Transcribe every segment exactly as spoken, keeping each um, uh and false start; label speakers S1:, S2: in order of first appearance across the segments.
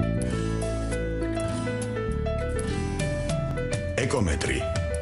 S1: ეკომეტრი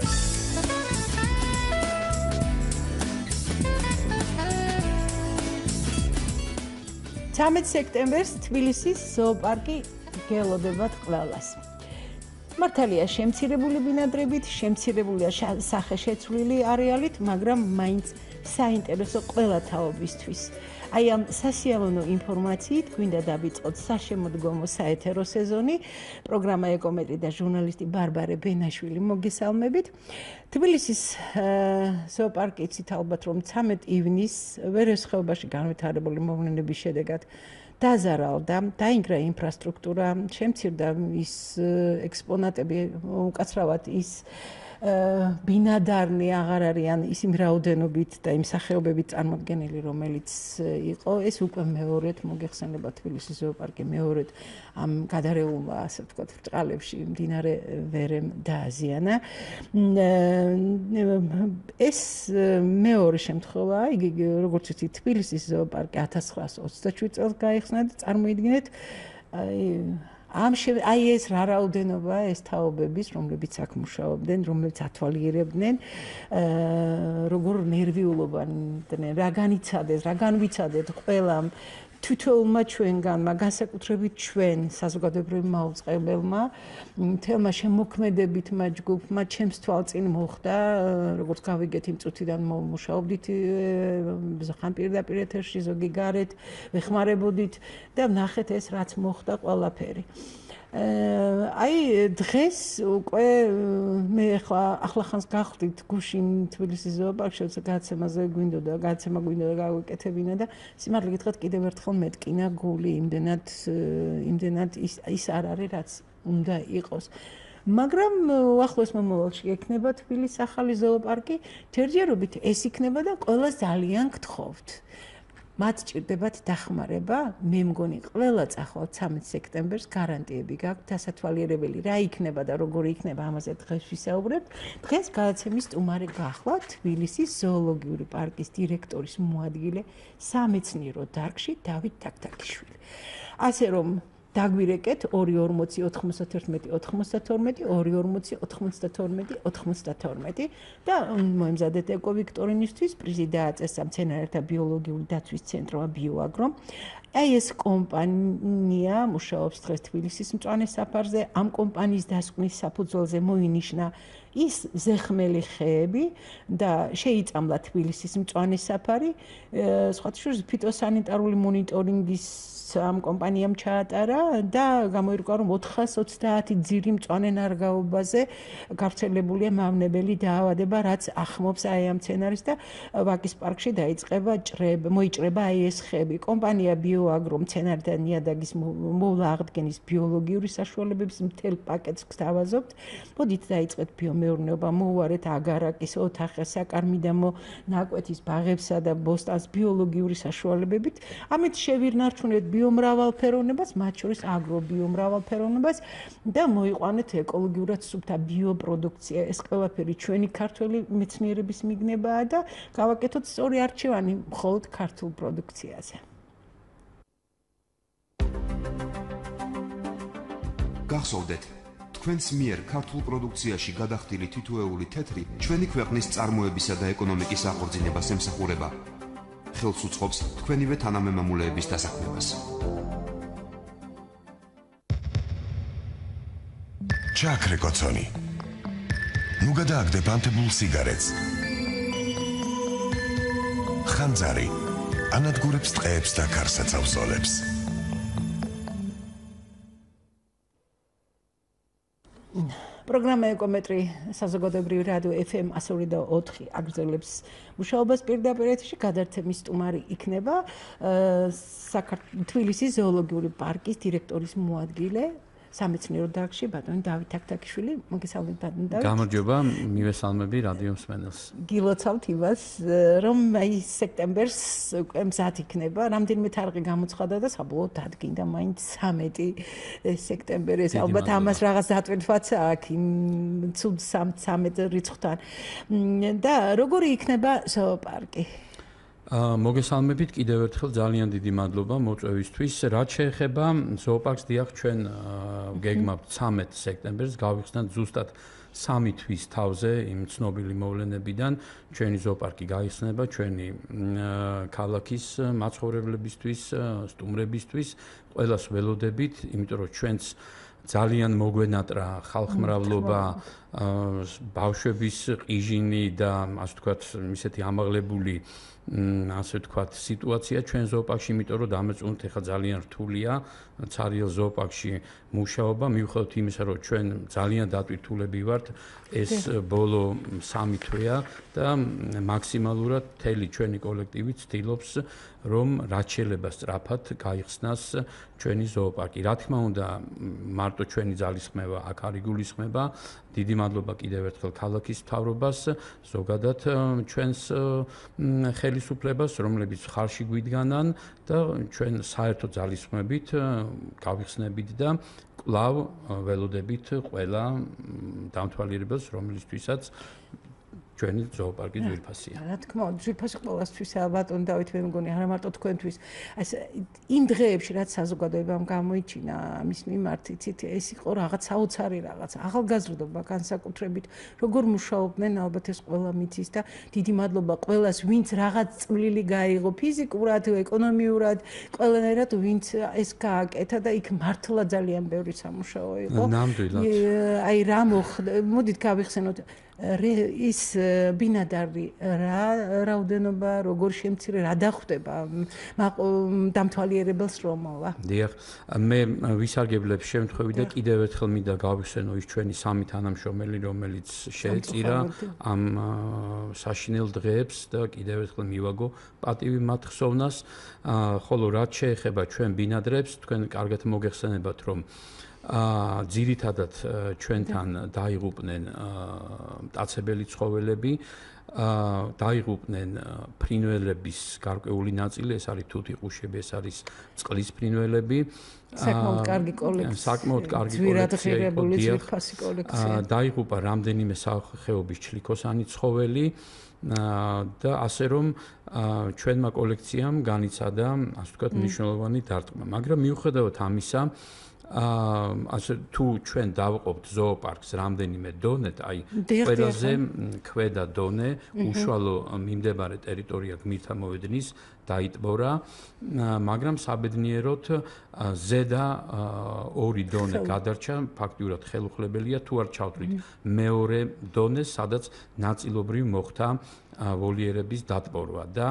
S2: ცამეტ სექტემბერს თბილისის ზოოპარკი გელოდებათ ყველას. მართალია შემცირებული ბინადრებით, შემცირებულია სახეშეცვლილი არეალით, მაგრამ მაინც საინტერესო ყველა თაობისთვის. აი ამ სასიამოვნო ინფორმაციით გვინდა დავიწყოთ საშემოდგომო საეთერო სეზონი. პროგრამა ეკომეტრი და ჟურნალისტი ბარბარე ბენაშვილი მოგესალმებით. თბილისის ზოოპარკი იცით ალბათ რომ ცამეტ ივნის ვერცხეობაში განვითარებული მოვლენების შედეგად დაზარალდა, დაინგრა ინფრასტრუქტურა, შემცირდა ის ექსპონატები, უკაცრავად ის ბინადარნი აღარ არიან ისე რაოდენობით და იმ სახეობებით წარმოდგენილი, რომელიც იყო. ეს უკვე მეორედ მოგეხსენება თბილისის ზოოპარკი მეორედ ამ გადარეულმა, ასე ვთქვათ, ბრჭყალებში მდინარე ვერემ დააზიანა. ეს მეორე შემთხვევაა, იგი როგორც ვთქვით, თბილისის ზოოპარკი ათას ცხრაასა ოცდაშვიდ წელს გაიხსნა და წარმოიდგინეთ აი ამ აი ეს რა რაოდენობაა ეს თაობების, რომლებიც აქ მუშაობდნენ, რომლებიც ათვალიერებდნენ, როგორ ნერვიულობდნენ, რა განიცადეს, რა განვიცადეთ ყველამ თითოეულმა ჩვენგანმა, განსაკუთრებით ჩვენ საზოგადოებრივმა მაუწყებელმა, თელმა შემოქმედებითმა ჯგუფმა ჩემს თვალწინ მოხდა, როგორც გავიგეთ იმ წუთიდან მუშაობდით ზოგან პირდაპირ ეთერში, ზოგი გარეთ, ვეხმარებოდით და ვნახეთ ეს რაც მოხდა ყველაფერი. აი დღეს უკვე მე ახლა ახლახანს გავხდით გუშინ თბილისის ზოოპარკში, გადაცემაზე გვინდოდა, გადაცემა გვინდოდა გავიკეთებინა და სიმართლე გითხრათ კიდევ ერთხელ მეტკინა გული, იმდენად იმდენად ის ის არ არის რაც უნდა იყოს. მაგრამ უახლოეს მომავალში ექნება თბილისის ახალი ზოოპარკი, თერჯერობით ეს იქნება და ყველას ძალიან გთხოვთ. მათ ჭირდებათ დახმარება, მე მგონი ყველა წახვალ ცამეტ სექტემბერს გარანტიები გაქვთ, დასათვალიერებელი რა იქნება და როგორი იქნება, ამაზე დღეს ვისაუბრებთ. დღეს გადაცემის სტუმარი გახლავთ თბილისის ზოოლოგიური პარკის დირექტორის მოადგილე სამეცნიერო დარგში დავით თაქთაქიშვილი. ასე რომ დაგვირეკეთ ორი ორმოცი ოთხმოცდათერთმეტი ოთხმოცდათორმეტი ორი ორმოცი ოთხმოცდათორმეტი ოთხმოცდათორმეტი და მოემზადეთ ეკოვიქტორინისთვის პრიზი დააწესა მცენარეთა ბიოლოგიური დაცვის ცენტრმა ბიოაგრომ. აი ეს კომპანია მუშაობს დღეს თბილისის მწვანე საფარზე. ამ კომპანიის დასკვნის საფუძველზე მოინიშნა ის ზეხმელი ხეები და შეიწამლა თბილისის მწვანე საფარი. სხვათა შორის ფიტოსანიტარული მონიტორინგის ამ კომპანიამ ჩაატარა და გამოირკვა რომ ოთხას ოცდაათი ძირი მწვანე ნარგაობაზე გავრცელებულია მავნებელი დაავადება, რაც ახმობს აი ამ მცენარეს და ვაკის პარკში დაიწყება ჭრება, მოიჭრება აი ეს ხეები. კომპანია ბიოაგრო მცენარეთა ნიადაგის მოვლა აღდგენის ბიოლოგიური საშუალებების მთელ პაკეტს გვთავაზობთ. მოდით დაიწყეთ ბიომეურნეობა, მოუვარეთ აგარაკის, ოთახის, საკარმიდამო ნაკვეთის, ბაღებსა და ბოსტანს ბიოლოგიური საშუალებებით. ამით შევირნარჩუნეთ ბიომრავალფეროვნებას, მათ შორის აგრობიომრავალფეროვნებას და მოიყვანეთ ეკოლოგიურად სუფთა ბიოპროდუქცია. ეს ყველაფერი ჩვენი ქართველი მეცნიერების მიგნებაა და გავაკეთოთ სწორი არჩევანი მხოლოდ ქართულ პროდუქციაზე.
S3: გახსოვდეთ, თქვენს მიერ ქართულ პროდუქციაში გადახდილი თითოეული თეთრი ჩვენი ქვეყნის წარმოებისა და ეკონომიკის აღორძინებას ემსახურება. ხელს უწყობს თქვენივე თანამემამულეების დასაქმებას.
S1: ჩაქრე კოცონი. ნუ გადააგდებ ანთებულ სიგარეტს. ხანძარი ანადგურებს ტყეებს და ქარსაცავსოლებს.
S2: პროგრამა ეკომეტრი საზოგადოებრივი რადიო ეფ ემ εκατი ორი და ოთხი აგრძელებს მუშაობას პირდაპირ ეთერში. გადაცემის სტუმარი იქნება თბილისის ზოოლოგიური პარკის დირექტორის მოადგილე სამეცნიერო დარგში ბატონი დავით თაქთაქიშვილი. მოგესალმებით ბატონი დავით.
S4: გამარჯობა, მივესალმები რადიო მსმენელს.
S2: გილოცავთ იმას, რომ აი სექტემბერს უკვე მზად იქნება, რამდენიმე თარიღი გამოცხადა და საბოლოოდ დადგინდა მაინც ცამეტი სექტემბერი. ეს ალბათ ამას რაღაც დატვირთვაცა აქ იმ ცუდ ცამეტ რიცხვთან. და როგორი იქნება ზოოპარკი?
S4: მოგესალმებით კიდევ ერთხელ ძალიან დიდი მადლობა მოწვევისთვის. რაც შეეხება ზოოპარკს, დიახ, ჩვენ გეგმავთ ცამეტ სექტემბერს გავიხსნათ ზუსტად სამი თვის თავზე იმ ცნობილი მოვლენებიდან ჩვენი ზოოპარკი გაიხსნება ჩვენი ქალაქის მაცხოვრებლებისთვის, სტუმრებისთვის, ყველას ველოდებით, იმიტომ რომ ჩვენც ძალიან მოგვენატრა ხალხმრავლობა, ბავშვების ყიჟინი და ასე ვთქვათ, ისეთი ამაღლებული ასე ვთქვათ, სიტუაცია ჩვენ ზოოპარკში, იმიტომ რომ დამეწუნოთ ახლა ძალიან რთულია ცარიელ ზოოპარკში მუშაობა, მიუხედავად იმისა, რომ ჩვენ ძალიან დატვირთულები ვართ, ეს ბოლო სამი თვეა და მაქსიმალურად მთელი ჩვენი კოლექტივი ცდილობს, რომ რაც შეიძლება სწრაფად გაიხსნას ჩვენი ზოოპარკი. რა თქმა უნდა, მარტო ჩვენი ძალისხმევა აქ არ იგულისხმება. დიდი მადლობა კიდევ ერთხელ ქალაქის მთავრობას, ზოგადად ჩვენს ხელისუფლებას, რომლებიც ხარში გვიდგანან და ჩვენ საერთო ძალისხმევით გავიხსნებით და კვლავ ველოდებით ყველა დამთვალიერებელს, რომლისთვისაც ჩვენი ზოოპარკი ძვირფასია.
S2: რა თქმა უნდა, ძვირფასი ყველასთვის ბატონო დავით, მე მგონი არა მარტო თქვენთვის. ეს იმ დღეებში რაც საზოგადოებამ გამოიჩინა მის მიმართ, იცით, ეს იყო რაღაც საოცარი რაღაც. ახალგაზრდობა განსაკუთრებით, როგორ მუშაობდნენ, ალბათ ეს ყველა მიცის და დიდი მადლობა ყველას, ვინც რაღაც წვლილი გაიღო ფიზიკურად, ეკონომიურად, ყველანაირად ვინც ეს გააკეთა და იქ მართლა ძალიან ბევრი სამუშაო იყო.
S4: ნამდვილად.
S2: აი რა მოხდა, მოდით გავიხსენოთ ის ბინადარი რა რაოდენობა როგორ შემცირე რა დახვდება დამთვალიერებელს რომ მოვა.
S4: დიახ, მე ვისარგებლებ შემთხვევით და კიდევ ერთხელ მინდა გავიხსენო ის ჩვენი სამი თანამშრომელი, რომელიც შეეწირა ამ საშინელ დღეებს და კიდევ ერთხელ მივაგო პატივი მათ ხსოვნას. ხოლო რაც შეეხება ჩვენ ბინადრებს, თქვენ კარგად მოგეხსენებათ, რომ აა ძირითადად ჩვენთან დაიღუპნენ მტაცებელი ცხოველები, აა დაიღუპნენ ფრინველების გარკვეული ნაწილი, ეს არის თუთი, ყუშები, ეს არის წყლის ფრინველები.
S2: საკმაოდ კარგი კოლექცია.
S4: საკმაოდ კარგი კოლექცია იყო,
S2: ძვირფასი კოლექცია.
S4: დაიღუპა რამდენიმე სახეობის ჩლიქოსანი ცხოველი. და ასე რომ ჩვენმა კოლექციამ განიცადა, ასე ვთქვათ, მნიშვნელოვანი დარტყმა, მაგრამ მიუხედავად ამისა, აა ასე თუ ჩვენ დავყოფთ ზოოპარკს რამდენიმე დონეთ, აი ყველაზე ქვედა დონე უშუალო მიმდებარე ტერიტორია გმირთა მოედნის დაიტბორა, მაგრამ საბედნიეროდ ზედა ორი დონე გადარჩა, ფაქტიურად ხელუხლებელია თუ არ ჩავთვლით მეორე დონეს, სადაც ნაწილობრივ მოხდა ვოლიერების დატბორვა და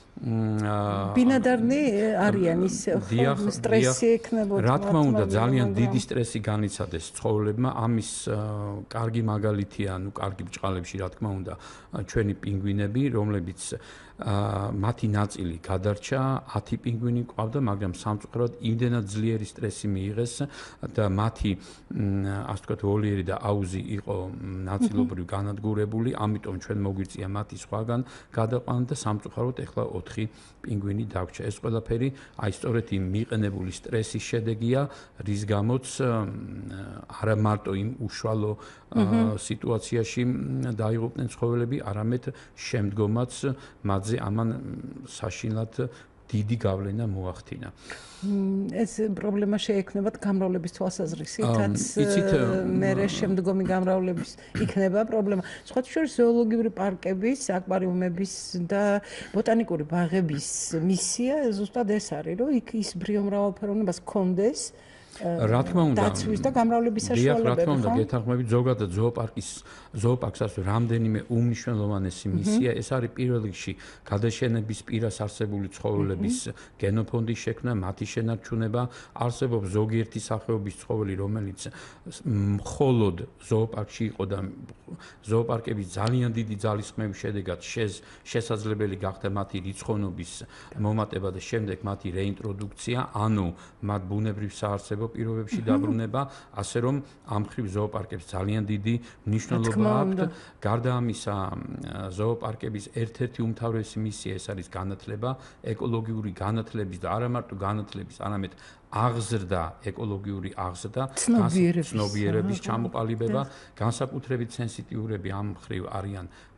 S2: ბინადარნი არიან ისე ხო სტრესი ექნებოდა.
S4: რა თქმა უნდა, ძალიან დიდი სტრესი განიცადეს ცხოველებმა. ამის კარგი მაგალითია, ну, კარგი ბჭყალებში, რა თქმა უნდა, ჩვენი პინგვინები, რომლებიც მათი ნაწილი გადარჩა, ათი პინგვინი ყავდა, მაგრამ სამწუხაროდ იმდენად ძლიერი სტრესი მიიღეს და მათი, ასე ვთქვათ, ვოლიერი და აუზი იყო ნაწილობრივ განადგურებული, ამიტომ ჩვენ მოგვიწია მათი სხვაგან გადაყვანა და სამწუხაროდ ეხლა ოთხი პინგვინი დაგვრჩა. ეს ყველაფერი აი სწორედ იმ მიყენებული სტრესის შედეგია, რის გამოც არა მარტო იმ უშუალო სიტუაციაში დაიღუპნენ ცხოველები, არამედ შემდგომაც მათზე ამან საშინლად დიდი გავლენა მოახდინა.
S2: ეს პრობლემა შეექმნება გამრავლების თვალსაზრისითაც, მერე შემდგომი გამრავლების იქნება პრობლემა. სხვათა შორის ზოოლოგიური პარკების, აკვარიუმების და ბოტანიკური ბაღების მისია ზუსტად ეს არის, რომ იქ ის ბიომრავალფეროვნებას ჰქონდეს.
S4: რა თქმა უნდა,
S2: დაცვის და გამრავლების საშუალებები.
S4: რა თქმა უნდა, გეთანხმებით ზოგადად ზოოპარკის ზოოპარკს აქვს რამდენიმე უმნიშვნელოვანესი მისია. ეს არის პირველ რიგში გადაშენების პირას არსებული ცხოველების გენოფონდის შექმნა, მათი შენარჩუნება. არსებობს ზოგიერთი სახეობის ცხოველი, რომელიც მხოლოდ ზოოპარკში იყო და ზოოპარკების ძალიან დიდი ძალისხმევის შედეგად შესაძლებელი გახდა მათი რიცხოვნობის მომატება და შემდეგ მათი რეინტროდუქცია, ანუ მათ ბუნებრივ საარსებო პირობებში დაბრუნება, ასე რომ ამ მხრივ ზოოპარკებს ძალიან დიდი მნიშვნელობა აქვთ. გარდა ამისა, ზოოპარკების ერთ-ერთი უმთავრესი მისია ეს არის განათლება, ეკოლოგიური განათლების და არა მარტო განათლების, არამედ აღზრდა, ეკოლოგიური აღზრდა, ცნობიერების ჩამოყალიბება, განსაკუთრებით სენსიტიურები ამ მხრივ არიან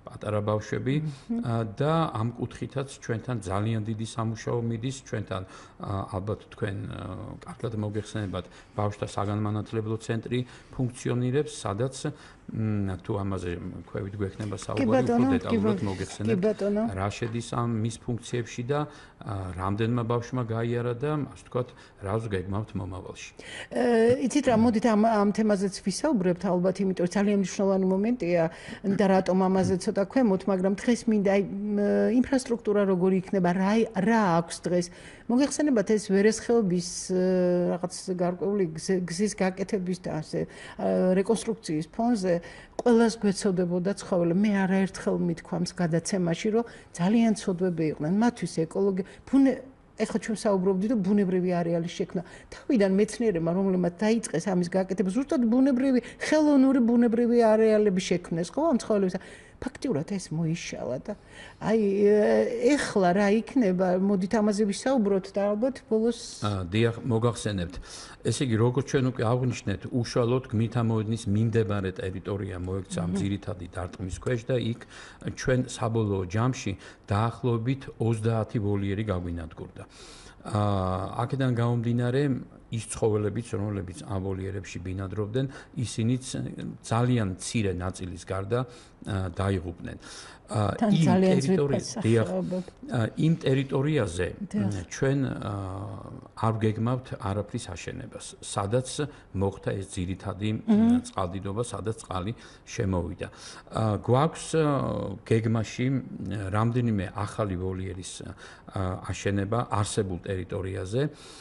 S4: პატარა ბავშვები და ამ კუთხითაც ჩვენთან ძალიან დიდი სამუშაო მიდის, ჩვენთან ალბათ თქვენ კარგად მოგეხსენებათ ბავშვთა საგანმანათლებლო ცენტრი ფუნქციონირებს, სადაც თუ ამაზე ქვევით გვექნება საუბარი, უფრო დეტალურად მოგეხსენებთ რა შედის ამ მის ფუნქციებში და რამდენმა ბავშვმა გაიარა და ასე ვთქვათ, რას გეგმავთ მომავალში.
S2: იცით რა, მოდით ამ ამ თემაზეც ვისაუბრებთ ალბათ, იმიტომ რომ ძალიან მნიშვნელოვანი მომენტია და რატომ ამაზე ცოტა ქვემოთ, მაგრამ დღეს მინდა ინფრასტრუქტურა როგორი იქნება, რა რა აქვს დღეს. მოგეხსენებათ ეს ვერესხეობის რაღაც გარკვეული გზის გაკეთების და ასე რეკონსტრუქციის ფონზე ყველას გვეცოდებოდა ცხოველი. მე არაერთხელ მithქვამს გადაცემაში, რომ ძალიან ცოდვები იყვნენ მათთვის ეკოლოგი ბუნე ეხლა ჩვენ საუბრობდით რომ ბუნებრივი არეალის შექმნა. თავიდან მეცნიერებმა რომლებმაც დაიწყეს ამის გაკეთება, ზუსტად ბუნებრივი ხელოვნური ბუნებრივი არეალები შექმნეს, ხო, ამ ცხოველებს. ფაქტიურად ეს მოიშალა და აი ეხლა რა იქნება, მოდით ამაზე ვისაუბროთ და ალბათ ბოლოს
S4: დიახ, მოგახსენებთ. ესე იგი, როგორც ჩვენ უკვე აღვნიშნეთ, უშუალოდ გმირთამოედნის მიმდებარე ტერიტორია მოექცა ამ ძირითადი დარტყმის ქვეშ და იქ ჩვენ საბოლოო ჯამში დაახლოებით ოცდაათი ვოლიერი გაგვინადგურდა. აქედან გამომდინარე ის ცხოველებიც, რომლებიც ამ ვოლიერებში ბინადრობდნენ, ისინიც ძალიან მცირე ნაწილის გარდა დაიღუპნენ. იმ ტერიტორიაზე, იმ ტერიტორიაზე ჩვენ არ გეგმავთ არაფრის აშენებას, სადაც მოხდა ეს ძირითადი წყალდიდობა, სადაც წყალი შემოვიდა. გვაქვს გეგმაში რამდენიმე ახალი ვოლიერის აშენება არსებულ ტერიტორიაზე.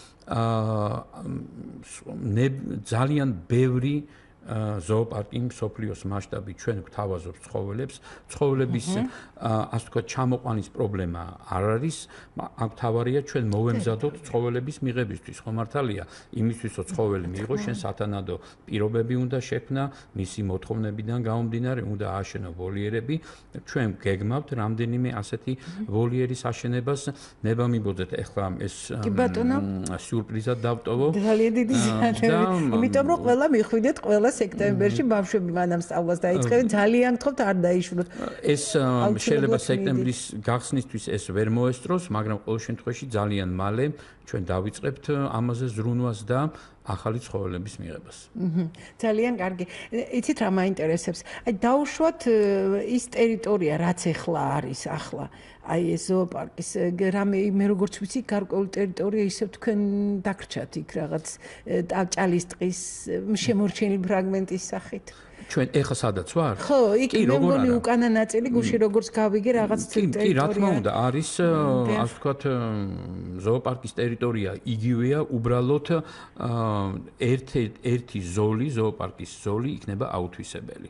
S4: ძალიან ბევრი ზოოპარკი მსოფლიოს მასშტაბით ჩვენ გვთავაზობთ ცხოველებს. ცხოველების ასე ვთქვათ ჩამოყვანის პრობლემა არ არის. აქ თავარია ჩვენ მოვემზადოთ ცხოველების მიღებისთვის. ხო მართალია, იმისთვის რომ ცხოველი მიიღოს, შენ სათანადო პირობები უნდა შექმნა, მისი მოთხოვნებიდან გამომდინარე უნდა ააშენო ვოლიერები. ჩვენ გეგმავთ რამდენიმე ასეთი ვოლიერის აშენებას. ნება მიბოძეთ ეხლა ეს სიურპრიზად დავტოვო.
S2: ძალიან დიდი ზიანდება. იმიტომ რომ ყველა მიხვიდეთ ყველა სექტემბერში ბავშვები მანამ სწავლას დაიწყებენ, ძალიან გთხოვთ არ დაიშვათ.
S4: ეს შეიძლება სექტემბრის გახსნისთვის ეს ვერ მოესწროს, მაგრამ ყოველ შემთხვევაში ძალიან მალე ჩვენ დავიწყებთ ამაზე ზრუნვას და ახალი ცხოველების მიღებას.
S2: ძალიან კარგი. იცით რა მაინტერესებს? აი დაუშვათ ის ტერიტორია, რაც ეხლა არის ახლა. აი ეს ზოოპარკის რამე მე როგორც ვიცი, გარკვეული ტერიტორია ისევ თქვენ დაგრჩათ იქ რაღაც ჭალის ტყის შემორჩენილი ფრაგმენტის სახით.
S4: ჩვენ ეხლა სადაც ვარ?
S2: ხო, იქ მე მგონი უკანა ნაწილი გუში როგორც გავიგე რაღაც ტერიტორია.
S4: კი, რა თქმა უნდა, არის ასე ვთქვათ ზოოპარკის ტერიტორია იგივეა, უბრალოდ ერთი ერთი ზოლი, ზოოპარკის ზოლი იქნება აუთვისებელი.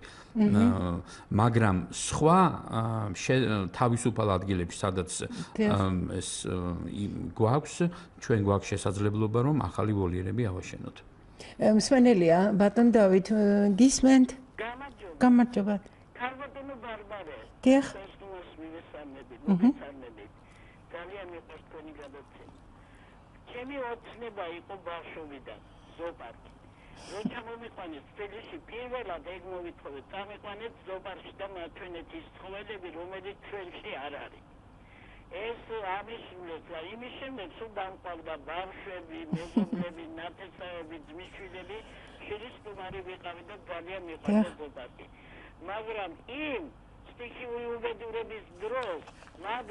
S4: მაგრამ სხვა თავისუფალ ადგილებში, სადაც ეს გვაქვს, ჩვენ გვაქვს შესაძლებლობა რომ ახალი ვოლიერები ავაშენოთ.
S2: მსმენელია, ბატონ დავით, გისმენთ? გამარჯობა.
S5: ქარბატონო ბარბარე.
S2: დიახ.
S5: ეს მივესალმებით, მოგესალმებით. ძალიან მიყვარს თქვენი გადაცემა. ჩემი ოცნება იყო ბავშვობიდან, ზოოპარკი. როცა მომიყვანეთ თბილისში, პირველად ეგ მოვითხოვეთ, წამიყვანეთ ზოოპარკში და ჩვენეთის ცხოველები, რომელიც ჩვენში არ არის. ეს ამისულებს და იმის შემდეგ სულ დამყარდა ბავშვები, მეზობლები, ნათესავები, ძმისშვილები, შვილისწულარი ვიყავი და ძალიან მიყვარდა ზოოპარკი. მაგრამ იმ სტიქიური უბედურების დროს მათ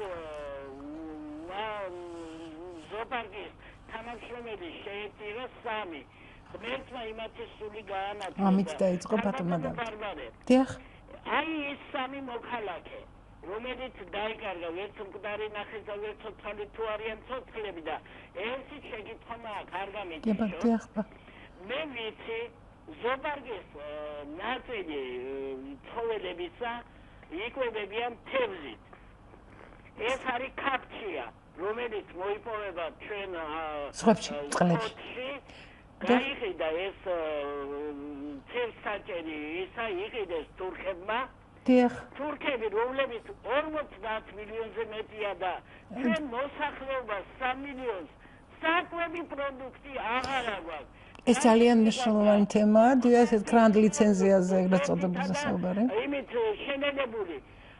S5: ზოოპარკის თანამშრომელი შეეწირა სამი. ღმერთმა იმათი სული გაანათლა.
S2: ამით დაიწყო ბატონმა დავით. დიახ.
S5: აი ეს სამი მოქალაქე რომელიც დაიკარგა ვერც მკვდარი ნახეს და ვერც ცოცხალი თუ არიან ცოცხლები და ერთი შეკითხვა მაქვს არ გამიჩნია. მე ვიცი ზოოპარკის ნაწილი ცხოველებისა იკვებებიან თევზით. ეს არის კაფჩია, რომელიც მოიპოვება ჩვენ
S2: სხვებში წყლებში.
S5: გაიყიდა ეს თევზსაჭერი, ისა იყიდეს თურქებმა. თურქები, რომლებიც ორმოცდაათ მილიონზე მეტია და ჩვენ მოსახლეობას სამ მილიონს საკვები პროდუქტი აღარ აქვს.
S2: ეს ძალიან მნიშვნელოვანი თემაა, დიახ, ეს გრანდ ლიცენზიაზე ეგრეთ წოდებულზე საუბარი.
S5: იმით შენელებული.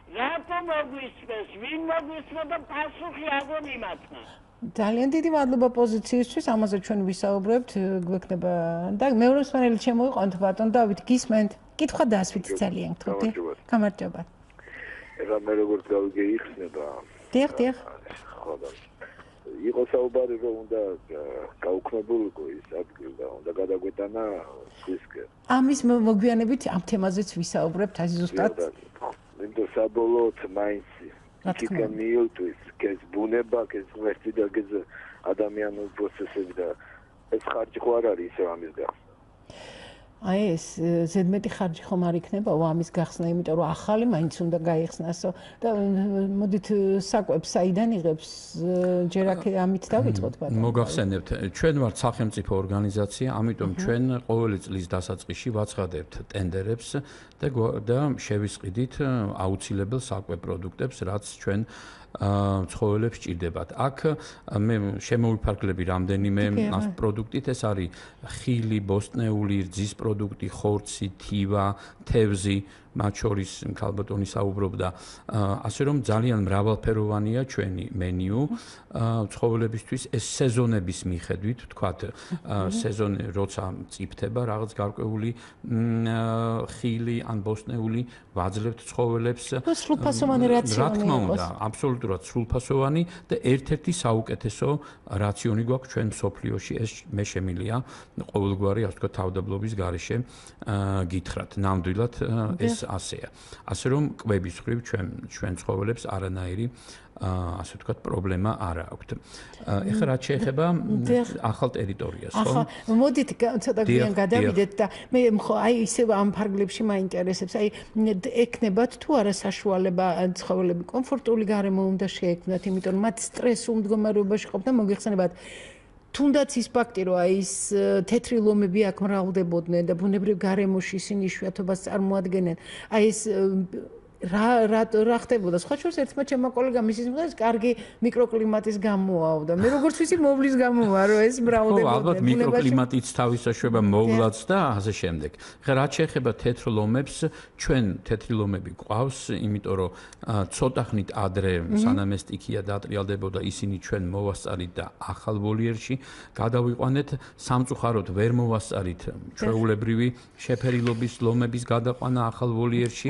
S5: რატომ მოგვისმენს? ვინ მოგვისმენს და პასუხი აგონ იმათმა?
S2: ძალიან დიდი მადლობა პოზიციისთვის, ამაზე ჩვენ ვისაუბრებთ, გვექნება და მეორე მსმენელი შემოიყვანთ ბატონ დავით, გისმენთ? კითხვა დასვით ძალიან გთხოვდი. გამარჯობა.
S6: ეხლა მე როგორც გავიგეიხსნება.
S2: დიახ, დიახ.
S6: ხო და იყო საუბარი რომ უნდა გაუქმებულიყო ის ადგილი და უნდა გადაგვეტანა სხვისკენ.
S2: ამის მოგვიანებით ამ თემაზეც ვისაუბრებთ, აი ზუსტად.
S6: იმიტომ საბოლოოდ მაინც იქიდან მიუტვის ეს ბუნება, ეს ღმერთი და ეს ადამიანური პროცესები და ეს ხარჯი ხო არ არის ისე ამის გახსნა.
S2: აი ეს ზედმეტი ხარჯი ხომ არ იქნებაო ამის გახსნა, იმიტომ რომ ახალი მაინც უნდა გაიხსნასო და მოდით საკვებს საიდან იღებს ჯერ აქ ამით დავიწყოთ ბატონო.
S4: მოგახსენებთ, ჩვენ ვართ სახელმწიფო ორგანიზაცია, ამიტომ ჩვენ ყოველი წლის დასაწყისში ვაცხადებთ ტენდერებს და და შევისყიდით აუცილებელ საკვებ პროდუქტებს, რაც ჩვენ ცხოველებს ჭირდებათ. აქ მე შემოვიფარგლები რამდენიმე პროდუქტით, ეს არის ხილი, ბოსტნეული, რძის პროდუქტი, ხორცი, თივა, თევზი, მათ შორის ქალბატონი საუბრობდა, ასე რომ ძალიან მრავალფეროვანია ჩვენი მენიუ ცხოველებისთვის, ეს სეზონების მიხედვით, ვთქვათ, სეზონი როცა მწიფდება რაღაც გარკვეული ხილი ან ბოსტნეული, ვაძლევთ ცხოველებს.
S2: სრულფასოვანი რაციონი
S4: რა თქმა უნდა, აბსოლუტურად სრულფასოვანი და ერთ-ერთი საუკეთესო რაციონი გვაქვს ჩვენ მსოფლიოში, ეს მე შემილია ყოველგვარი, ასე ვთქვათ, თავდაბლობის გარეშე გითხრათ, ნამდვილად ეს ასეა. ასე რომ კვების ხრივ ჩვენ ჩვენ ცხოველებს არანაირი ასე ვთქვათ პრობლემა არ აქვთ. ეხლა რაც შეეხება ახალ ტერიტორიას, ხო?
S2: ახლა მოდით ცოტა გვიან გადავიდეთ და მე აი ისევ ამ ფარგლებში მაინტერესებს, აი ეკნებათ თუ არა საშუალება ცხოველები კომფორტული გარემო უნდა შეექმნათ, იმიტომ რომ მათ სტრესულ მდგომარეობაში ყოფნა მოგეხსენებათ თუნდაც ის ფაქტი, რომ აი ეს თეთრი ლომები აქ მრავლდებოდნენ და ბუნებრივ გარემოში ისინი იშვიათობას წარმოადგენენ, აი ეს რა რა რა ხდებოდა? სხვა შორის ერთმა ჩემმა კოლეგამ ისიც მოხდა, კარგი მიკროკლიმატის გამოაო და მე როგორც ვიცი მოვლის გამოა, რომ ეს მრავლდებოდა.
S4: ხო, ალბათ მიკროკლიმატიც თავისაშუება მოვლაც და ასე შემდეგ. ხა რაც შეეხება თეთრ ლომებს, ჩვენ თეთრი ლომები გვყავს, იმიტომ რომ ცოტა ხნით ადრე სანამ ეს სტიქია დაატრიალდებოდა, ისინი ჩვენ მოვასწარით და ახალ ვოლიერში გადავიყვანეთ, სამწუხაროდ ვერ მოვასწარით ჩვეულებრივი შეფერილობის ლომების გადაყვანა ახალ ვოლიერში.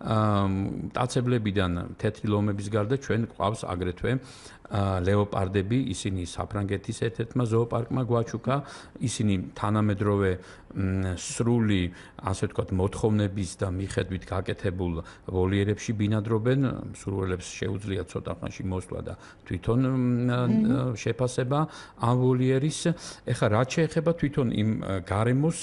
S4: ტაცებლებიდან თეთრი ლომების გარდა ჩვენ გვყავს აგრეთვე ლეოპარდები, ისინი საფრანგეთის ერთ-ერთმა ზოოპარკმა გვაჩუქა, ისინი თანამედროვე სრული, ასე ვთქვათ, მოთხოვნების და მიხედვით გაკეთებულ ვოლიერებში ბინადრობენ, მსურველებს შეუძლიათ ცოტა ხანში მოსვლა და თვითონ შეფასება ამ ვოლიერის. ეხლა რაც შეეხება თვითონ იმ გარემოს,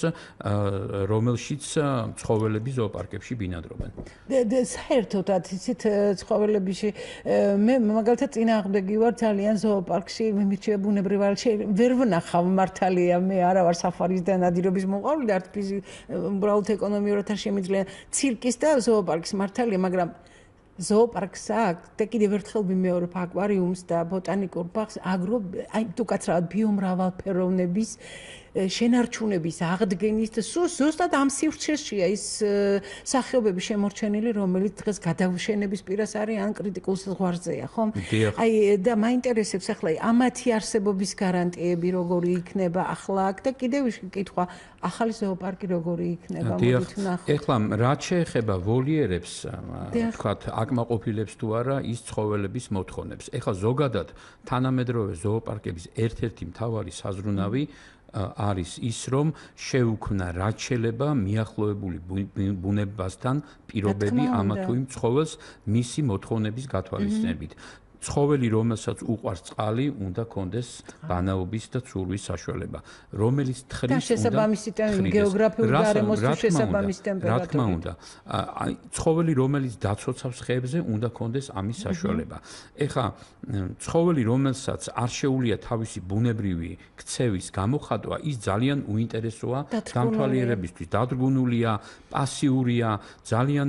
S4: რომელშიც ცხოველები ზოოპარკებში ბინადრობენ.
S2: საერთოდ იცით ცხოველებში მე მაგალითად წინააღმდეგი ვარ ძალიან ზოოპარკში მიმირჩევა ბუნებრივ ვერ ვნახავ მართალია მე არა ვარ საფარის და ნადირობის მოყვარული და არც უბრალოდ ეკონომიურად არ შემიძლია ცირკის და ზოოპარკის მართალია, მაგრამ ზოოპარკს აქვს და კიდევ ერთხელ ვიმეორებ აკვარიუმს და ბოტანიკურ ბაღს, აგრო აი თუ კაცრავად ბიომრავალფეროვნების შენარჩუნების აღდგენის და ზუსტად ამ სივრცეშია ის სახეობები შემორჩენილი, რომელიც დღეს გადავშენების პირას არის ან კრიტიკულ ზღვარზეა, ხო? აი და მაინტერესებს ახლა ამათი არსებობის გარანტიები როგორი იქნება ახლა აქ და კიდევ კითხვა, ახალი ზოოპარკი როგორი იქნება, მოდით ვნახოთ.
S4: ეხლა რაც შეეხება ვოლიერებს, ვთქვათ, აკმაყოფილებს თუ არა ის ცხოველების მოთხოვნებს. ეხლა ზოგადად თანამედროვე ზოოპარკების ერთ-ერთი მთავარი საზრუნავი არის ის, რომ შეუქმნა რაც შეიძლება მიახლოებული ბუნებასთან პირობები ამა თუ იმ ცხოველს მისი მოთხოვნების გათვალისწინებით. ცხოველი, რომელსაც უყვარს წყალი, უნდა კონდეს ბანაობის და ცურვის საშუალება, რომელიც თხრის უნდა
S2: შესაბამისი გეოგრაფიული გარემოს თუ შესაბამისი ტემპერატურით.
S4: რა თქმა უნდა, აი ცხოველი, რომელიც დაცოცავს ხეებზე, უნდა კონდეს ამის საშუალება. ეხლა ცხოველი, რომელსაც არ შეუძლია თავისი ბუნებრივი ქცევის გამოხატვა, ის ძალიან უინტერესოა დამთვალიერებისთვის. დადგუნულია, პასიურია, ძალიან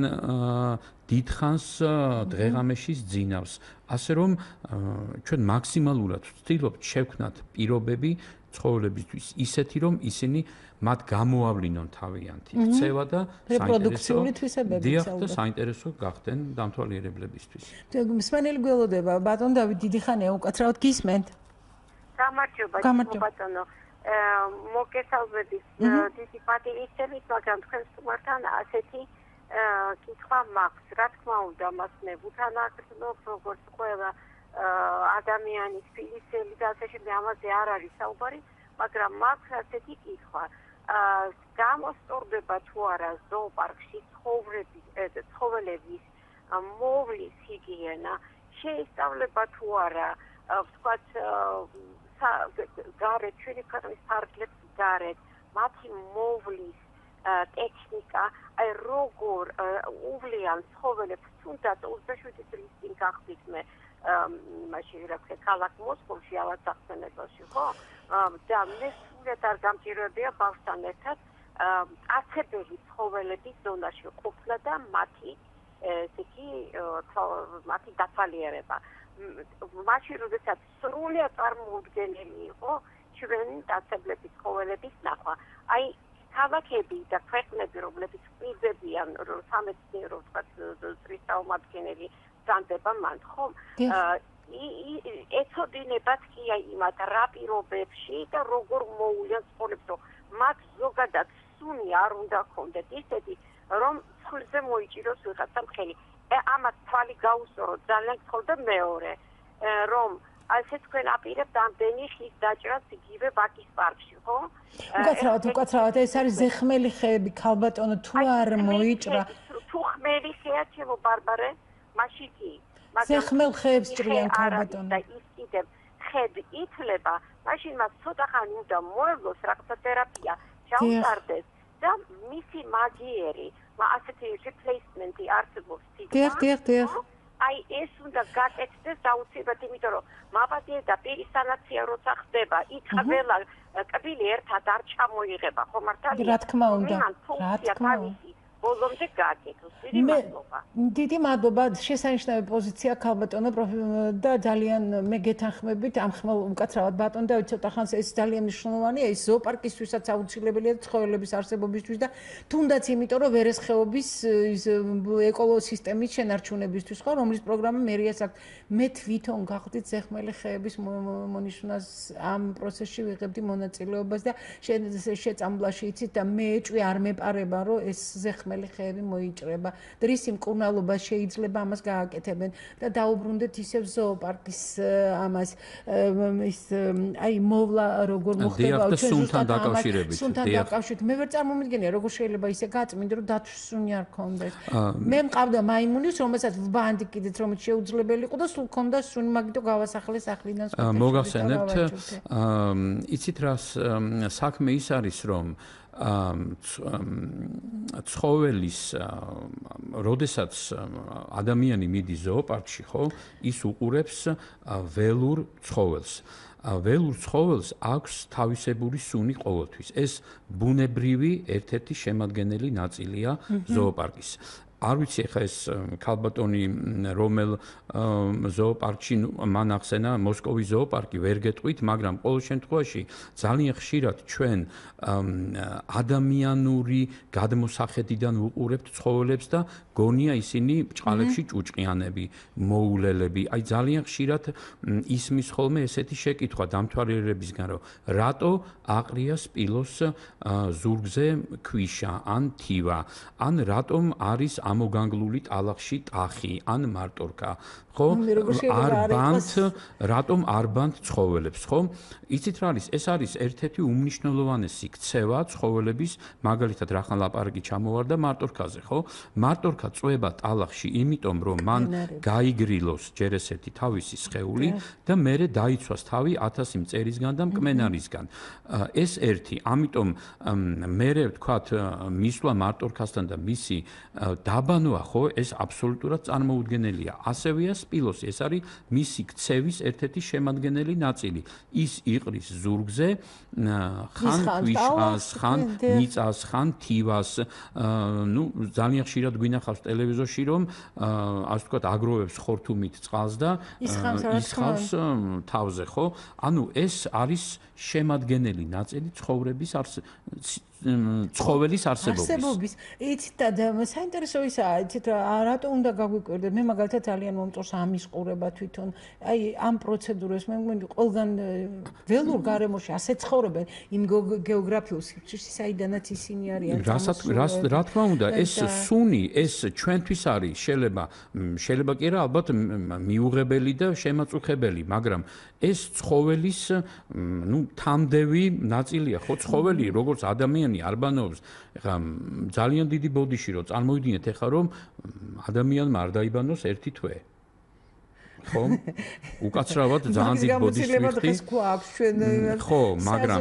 S4: დიდხანს დღეღამეში ძინავს. ასე რომ ჩვენ მაქსიმალურად ვცდილობთ შევქმნათ პირობები ცხოველებისთვის ისეთი, რომ ისინი მათ გამოავლინონ თავიანთი ქცევა და
S2: რეპროდუქციული თვისებები
S4: დიახ და საინტერესო გახდნენ დამთვალიერებლებისთვის.
S2: მსმენელი გველოდება, ბატონ დავით, დიდი ხანია უკაცრავად გისმენთ.
S7: გამარჯობა, ბატონო. მოგესალმებით, დიდი პატივისცემით, მაგრამ თქვენ სტუმართან ასეთი კითხვა მაქვს. რა თქმა უნდა, მას მე უთანაგრძნობ, როგორც ყველა ადამიანის ფილისელი და ასე შემდეგ, ამაზე არ არის საუბარი, მაგრამ მაქვს ასეთი კითხვა. გამოსწორდება თუ არა ზოოპარკში ცხოველების მოვლის ჰიგიენა, შეისწავლება თუ არა, ვთქვათ, გარეთ, ჩვენი ქვეყნის ფარგლებს გარეთ, მათი მოვლის ტექნიკა, აი როგორ უვლიან ცხოველებს, თუნდაც ოცდაშვიდი წლის წინ გახდით მე მაშინ რა ქვია, ქალაქ მოსკოვში ავადმყოფობაში, ხო? და მე სულად არ გამჭირვებია ბავშვთან ერთად აცებელი ცხოველების ზონაში ყოფნა და მათი ესე იგი მათი დათვალიერება. მაშინ როდესაც სრულიად წარმოუდგენელი იყო ჩვენი აცებლების ცხოველების ნახვა. აი ქალაქები და ქვეყნები, რომლებიც ყიდებიან სამეცნიერო ვთქვათ წრის წარმომადგენელი განდება მან, ხომ? ეცოდინებათ კი იმათ რა პირობებში და როგორ მოუვლიან ცხოველებს, რომ მათ ზოგადად სუნი არ უნდა ჰქონდეთ ისეთი, რომ ცხვირზე მოიჭიროს ვიღაცამ ხელი. ამათ თვალი გაუსწოროთ ძალიან გთხოვ და მეორე, რომ ასე თქვენ აპირებთ ამდენი ხის დაჭრას იგივე ბაკის პარკში, ხო?
S2: უკაცრავად, უკაცრავად, ეს არის ზეხმელი ხეები, ქალბატონო, თუ არ მოიჭრა.
S7: თუ ხმელი ხეა, ჩემო ბარბარე, მაშინ კი.
S2: ზეხმელ ხეებს ჭრიან ქალბატონო.
S7: და ის კიდევ ხეები ითლება, მაშინ მას ცოტა ხანი უნდა მოევლოს რაღაცა თერაპია, ჩაუტარდეს და მისი მაგიერი, ასეთი replacement-ი არსებობს თვითონ.
S2: დიახ, დიახ, დიახ.
S7: აი ეს უნდა გაკეთდეს აუცილებლად, იმიტომ რომ მაბადე და პირის სანაცია როცა ხდება, იქ ყველა კბილი ერთად არ ჩამოიღება, ხო მართალია?
S2: რა თქმა უნდა, რა თქმა უნდა.
S7: ბოლომდე გააკეთოს. დიდი მადლობა.
S2: დიდი მადლობა, შესანიშნავი პოზიცია ქალბატონო და ძალიან მე გეთანხმებით ამ ხმალ უკაცრავად ბატონ და ცოტა ხანს ეს ძალიან მნიშვნელოვანია, ეს ზოოპარკისთვისაც აუცილებელია ცხოველების არსებობისთვის და თუნდაც იმიტომ რომ ვერესხეობის ეკოლოსისტემის შენარჩუნებისთვის, ხო, რომლის პროგრამა მერიას აქვს. მე თვითონ გახდით ზეხმელი ხეების მონიშნას ამ პროცესში ვიღებდი მონაწილეობას და შეწამბლაში იცით და მე ეჭვი არ მეპარება რომ ეს ზეხმელი ხეები მოიჭრება. დრისი მკურნალობა შეიძლება ამას გააკეთებენ და დაუბრუნდეთ ისევ ზოოპარკის ამას ის აი მოვლა როგორ მოხდება
S4: ჩვენ სუნთან დაკავშირებით.
S2: სუნთან დაკავშირებით. მე ვერ წარმომიდგენია როგორ შეიძლება ისე გაწმინდო რომ დათვს სუნი არ ქონდეს. მე მყავდა მაიმუნის რომელსაც ვბანდი კიდეც რომელიც შეუძლებელი იყო და სულ ქონდა სუნი მაგიტო გავასახლე სახლიდან სკოთაში.
S4: მოგახსენებთ იცით რა საქმე ის არის რომ ცხოველის როდესაც ადამიანი მიდის ზოოპარკში, ხო, ის უყურებს ველურ ცხოველს. ველურ ცხოველს აქვს თავისებური სუნი ყოველთვის. ეს ბუნებრივი ერთ-ერთი შემადგენელი ნაწილია ზოოპარკის. არ ვიცი ახლა ეს ქალბატონი რომელ ზოოპარკში მან ახსენა მოსკოვის ზოოპარკი ვერ გეტყვით, მაგრამ ყოველ შემთხვევაში ძალიან ხშირად ჩვენ ადამიანური გადმოსახედიდან უყურებთ ცხოველებს და გონია ისინი ბჭყალებში ჭუჭყიანები, მოულელები. აი ძალიან ხშირად ისმის ხოლმე ესეთი შეკითხვა დამთვალიერებისგან, რომ რატო აყრია სპილოს ზურგზე ქვიშა ან თივა, ან რატომ არის ამოგანგლული ტალახში ტახი ან მარტორქა, ხო? არ ბანთ, რატომ არ ბანთ ცხოველებს, ხო? იცით რა არის? ეს არის ერთ-ერთი უმნიშვნელოვანესი ქცევა ცხოველების, მაგალითად რახან ლაპარაკი ჩამოვარდა მარტორქაზე, ხო? მარტორქა წვება ტალახში, იმიტომ რომ მან გაიგრილოს ჯერ ესეთი თავისი სხეული და მერე დაიცვას თავი ათასი მწერისგან და მკმენარისგან. ეს ერთი, ამიტომ მერე ვთქვათ, მისვლა მარტორქასთან და მისი აბანოა ხო ეს აბსოლუტურად წარმოუდგენელია. ასევეა სპილოსი, ეს არის მისი ქცევის ერთ-ერთი შემადგენელი ნაწილი. ის იყრის ზურგზე ხან ქვიშას, ხან მიწას, ხან თივას, ну ძალიან ხშირად გვინახავს ტელევიზორში რომ ასე ვთქვათ აგროვებს ხორთუმით წყალს და ისხავს თავზე ხო? ანუ ეს არის შემადგენელი ნაწილი ცხოვრების ცხოველის არსებობის.
S2: არსებობის. იცით და საინტერესო ისაა, იცით რატო უნდა გაგვიკვირდეთ? მე მაგალითად ძალიან მომწონს ამის ყურება თვითონ. აი ამ პროცედურას მე მგონი ყველგან ველურ გარემოში ასე ცხოვრობენ იმ გეოგრაფიულ სივრცეში, საიდანაც ისინი არიან.
S4: რასაც რა თქმა უნდა, ეს სუნი, ეს ჩვენთვის არის შეიძლება შეიძლება კი არა ალბათ მიუღებელი და შემაწუხებელი, მაგრამ ეს ცხოველის ну თამდევი ნაწილია ხო ცხოველი როგორც ადამიანი არბანობს ეხლა ძალიან დიდი ბოდიში რომ წარმოვიდგინეთ ეხლა რომ ადამიანმა არ დაიბანოს ერთი თვე ხო უკაცრავად ძალიან დიდი ბოდიში ვიხდი ხო მაგრამ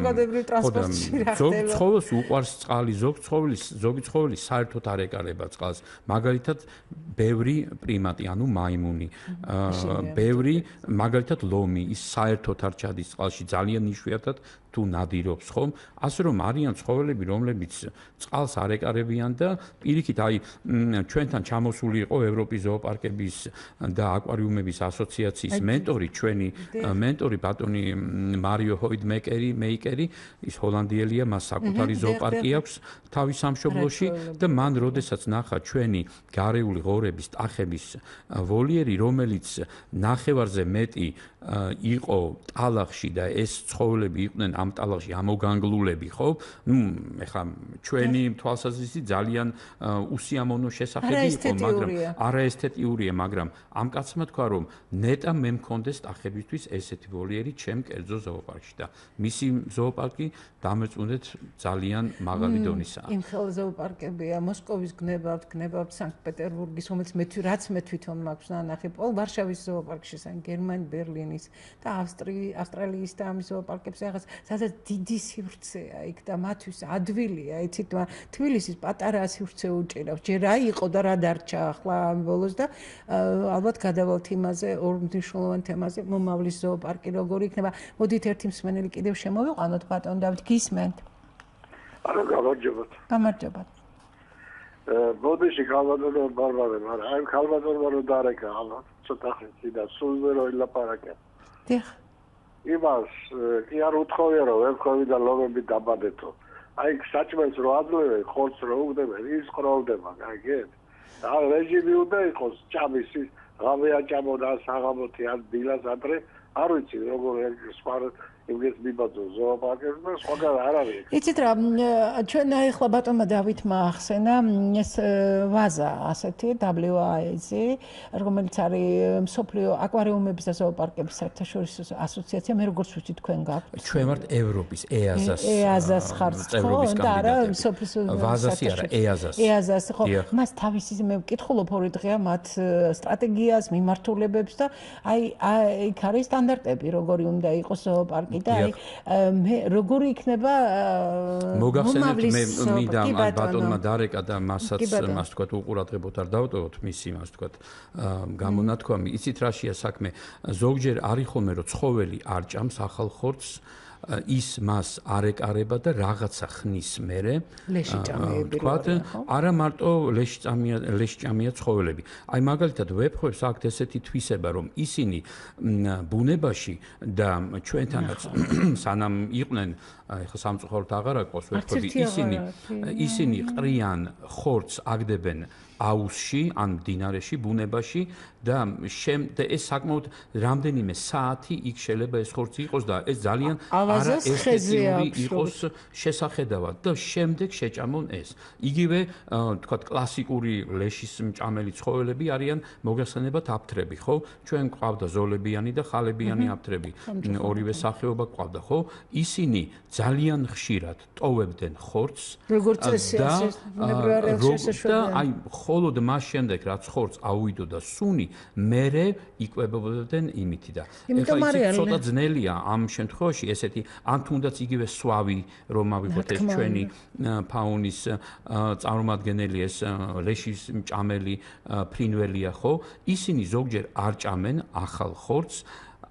S4: ზოგ ცხოველს უყვარს წყალი ზოგ ცხოველის ზოგი ცხოველი საერთოდ არ ეკარება წყალს მაგალითად ბევრი პრიმატი ანუ მაიმუნი ბევრი მაგალითად ლომი ის საერთოდ არ ჩადის წყალში ძალიან იშვიათად თუ ნადირობს ხომ ასე რომ არიან ცხოველები რომლებიც წყალს არ ეკარებიან და პირიქით აი ჩვენთან ჩამოსული იყო ევროპის ზოოპარკების და აკვარიუმების ასოციაციის მენტორი ჩვენი მენტორი ბატონი მარიო ჰოიდმეკერი მეიკერი ის ჰოლანდიელია მას საკუთარი ზოოპარკი აქვს თავის სამშობლოში და მან როდესაც ნახა ჩვენი გარეული ღორების ტახების ვოლიერი რომელიც ნახევარზე მეტი იყო ტალახში და ეს ცხოველები იყვნენ ამ ტალახში ამოგანგლულები ხო ნუ ეხლა ჩვენი თვალსაზრისით ძალიან უსიამოვნო შესახები იყო მაგრამ არაესთეტიურია მაგრამ ამ კაცმა თქვა რომ ნეტა მე მქონდეს ტახებისთვის ესეთი ვოლიერი ჩემ კერძო ზოოპარკში და მისი ზოოპარკი დამეწუნეთ ძალიან მაღალი დონისაა
S2: იმ ხელ ზოოპარკებია მოსკოვის გნებავთ გნებავთ სანქტ-პეტერბურგის რომელიც მე რაც მე თვითონ მაქვს ნანახი პოლ ვარშავის ზოოპარკში სან გერმანია ბერლინის და ავსტრიის ავსტრალიის და ამის ზოოპარკებში რაღაც სადაც დიდი სივრცეა იქ და მათთვის ადვილია იცით თბილისის პატარა სივრცე უჭირავს ჯერ რა იყო და რა დარჩა ახლა ამ ბოლოს და ალბათ გადავალთ იმაზე ორ მნიშვნელოვან თემაზე მომავლის ზოოპარკი როგორი იქნება მოდით ერთი მსმენელი კიდევ შემოვიყვანოთ ბატონ დავით გისმენთ
S8: არა გამარჯობათ
S2: გამარჯობათ
S8: ბოდიში ქალბატონო ბარბარე მაგრამ აი ქალბატონმა რო დარეკა ალბათ ცოტა ხნით და სულ ვერ ვილაპარაკე
S2: დიახ
S8: იმას კი არ უთხოვია რომ ვებხოვი და ლომები დაბადეთო აი საჭმელს რო აძლევენ ხორცს რო უგდებენ ის ყროლდება გაიგეთ და რეჟიმი უნდა იყოს ჭამის ღამე აჭამო და საღამოთი ან დილას ადრე არ ვიცი როგორ სხვა იმის მიბაძო ზოოპარკებს და სხვაგან არ არის.
S2: იცით რა ჩვენ ახლა ბატონმა დავითმა ახსენა ეს ვაზა ასეთი დაბლიუ აი ზი რომელიც არის მსოფლიო აკვარიუმების და ზოოპარკების საერთაშორისო ასოციაცია მე როგორც ვიცი თქვენ გაქვთ.
S4: ჩვენ ვართ ევროპის ეაზას
S2: ეაზას ხართ ხო და არა მსოფლიო
S4: ვაზასი არა ეაზას.
S2: ეაზას ხო მას თავისი მე ვკითხულობ ორი დღეა მათ სტრატეგიას მიმართულებებს და აი იქ არის სტანდარტები როგორი უნდა იყოს ზოოპარკი და აი მე როგორი იქნება
S4: მოგახსენებთ მე მინდა ამ ბატონმა დარეკა და მასაც მას თქვათ უყურადღებოთ არ დავტოვოთ მისი მას თქვათ გამონათქვამი იცით რაშია საქმე ზოგჯერ არის ხოლმე რომ ცხოველი არ ჭამს ახალ ხორცს ის მას არ ეკარება და რაღაცა ხნის მერე
S2: ლეში ჭამეები
S4: თქვათ არა მარტო ლეში ჭამია ლეში ჭამია ცხოველები აი მაგალითად ვებხვევს აქ ესეთი თვისება რომ ისინი ბუნებაში და ჩვენთანაც სანამ იყვნენ ეხლა სამწუხაროდ აღარ აყავს ვებხვები ისინი ისინი ყრიან ხორცს აგდებენ აუსში ან მდინარეში ბუნებაში და ეს საკმაოდ რამდენიმე საათი იქ შეიძლება ეს ხორცი იყოს და ეს ძალიან არაესთეტიური იყოს შესახედავად და შემდეგ შეჭამონ ეს. იგივე თქვათ კლასიკური ლეშის მჭამელი ცხოველები არიან მოგეხსენებათ აფთრები, ხო? ჩვენ გვყავდა ზოლებიანი და ხალებიანი აფთრები. ორივე სახეობა გვყავდა, ხო? ისინი ძალიან ხშირად ტოვებდნენ ხორცს
S2: როგორც წესი
S4: და აი მხოლოდ მას შემდეგ რაც ხორცს აუვიდოდა სუნი, მერე იკვებებოდნენ იმითი და ეხლა ის ცოტა ძნელია ამ შემთხვევაში ესეთი ან თუნდაც იგივე სვავი რომ ავიღოთ ეს ჩვენი ფაუნის წარმომადგენელი ეს ლეშის მჭამელი ფრინველია ხო ისინი ზოგჯერ არ ჭამენ ახალ ხორცს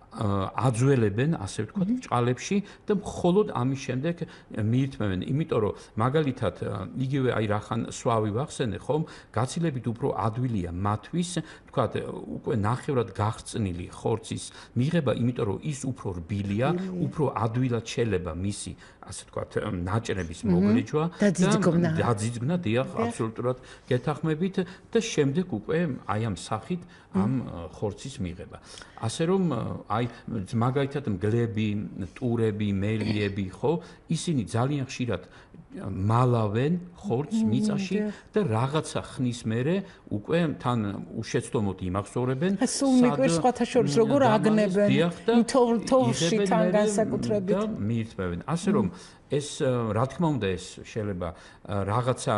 S4: აძველებენ ასე ვთქვათ ჭყალებში და მხოლოდ ამის შემდეგ მიირთმევენ იმიტომ რომ მაგალითად იგივე აი რახან სვავი ვახსენე ხომ გაცილებით უფრო ადვილია მათთვის ვთქვათ უკვე ნახევრად გაღწნილი ხორცის მიღება იმიტომ რომ ის უფრო რბილია უფრო ადვილად შეიძლება მისი ასე ვთქვათ ნაჭრების მოგრეჯვა და დაძიძგნა დიახ აბსოლუტურად გეთახმებით და შემდეგ უკვე აი ამ სახით ამ ხორცის მიღება ასე რომ აი მაგალითად მგლები, ტურები, მელიები, ხო, ისინი ძალიან ხშირად მალავენ ხორცს მიწაში და რაღაცა ხნის მერე უკვე თან უშეცდომოდ იმახსოვრებენ.
S2: სულ მიკვირს სხვათა შორის როგორ აგნებენ თოვლში თან განსაკუთრებით
S4: და მიირთმევენ. ასე რომ ეს რა თქმა უნდა ეს შეიძლება რაღაცა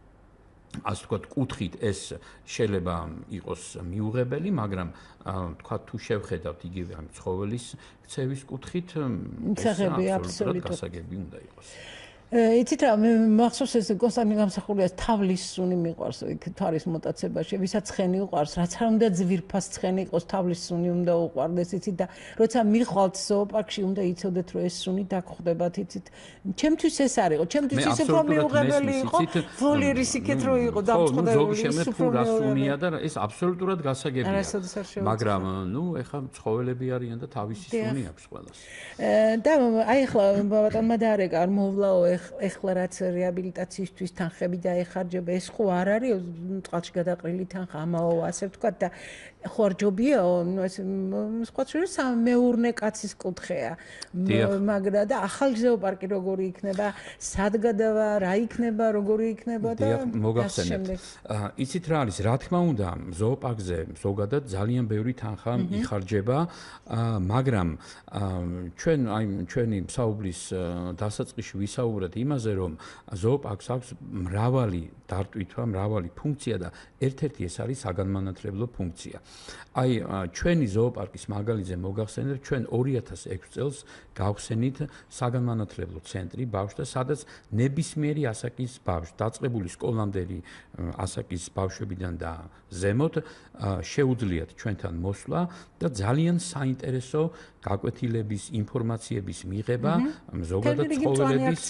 S4: ასე ვთქვათ, კუთხით ეს შეიძლება იყოს მიუღებელი, მაგრამ თქვა თუ შევხედავთ იგივე ამ ცხოველის ქცევის კუთხით, ეს აბსოლუტურად გასაგები უნდა იყოს.
S2: იცით რა, მე მახსოვს ეს კონსტანტინე გამსახურიას თავლის სუნი მიყვარს იქ თარის მოტაცებაში, ვისაც ცხენი უყვარს, რაც არ უნდა ძვირფას ცხენი იყოს, თავლის სუნი უნდა უყვარდეს, იცით და როცა მიხვალთ ზოოპარკში, უნდა იცოდეთ რომ ეს სუნი დაგხვდებათ, იცით. ჩემთვის ეს არ იყო, ჩემთვის ის უფრო მიუღებელი იყო, ვოლიერის იქეთ რო იყო დამწყვდეული.
S4: ზოგი შემეფუ რა სუნია და ეს აბსოლუტურად გასაგებია. მაგრამ ნუ ეხლა ცხოველები არიან და თავისი სუნი აქვს ყველას.
S2: და აი ახლა ბატონმა დაარეკა არ მოვლაო ეხლა რაც რეაბილიტაციისთვის თანხები დაეხარჯება ეს ხო არ არის წყალში გადაყრილი თანხა ამაო ასე ვთქვათ და ხო არ ჯობიაო ეს სხვა შორის მეურნე კაცის კუთხეა მაგრამ და ახალ ზოოპარკი როგორი იქნება სად გადავა რა იქნება როგორი იქნება და
S4: მოგახსენებთ იცით რა არის რა თქმა უნდა ზოოპარკზე ზოგადად ძალიან ბევრი თანხა იხარჯება მაგრამ ჩვენ აი ჩვენი საუბრის დასაწყისში ვისაუბრეთ იმაზე რომ ზოოპარკს აქვს მრავალი დარტვირთვა, მრავალი ფუნქცია და ერთ-ერთი ეს არის საგანმანათლებლო ფუნქცია. აი ჩვენი ზოოპარკის მაგალითზე მოგახსენებთ, ჩვენ ორი ათას ექვსი წელს გავხსენით საგანმანათლებლო ცენტრი ბავშვთა, სადაც ნებისმიერი ასაკის ბავშვი, დაწყებული სკოლამდელი ასაკის ბავშვებიდან და ზემოთ შეუძლიათ ჩვენთან მოსვლა და ძალიან საინტერესო გაკვეთილების, ინფორმაციების მიღება, ზოგადად ცხოველების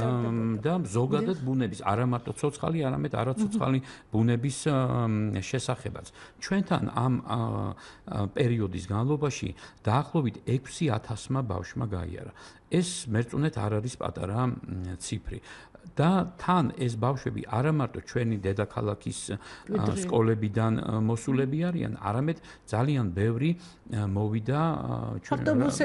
S4: და ზოგადად ბუნების, არა მარტო ცოცხალი, არამედ არაცოცხალი ბუნების შესახებაც. ჩვენთან ამ პერიოდის განმავლობაში დაახლოებით ექვსი ათასმა ბავშვმა გაიარა. ეს მერწუნეთ არ არის პატარა ციფრი. და თან ეს ბავშვები არა მარტო ჩვენი დედაქალაქის სკოლებიდან მოსულები არიან, არამედ ძალიან ბევრი მოვიდა ჩვენ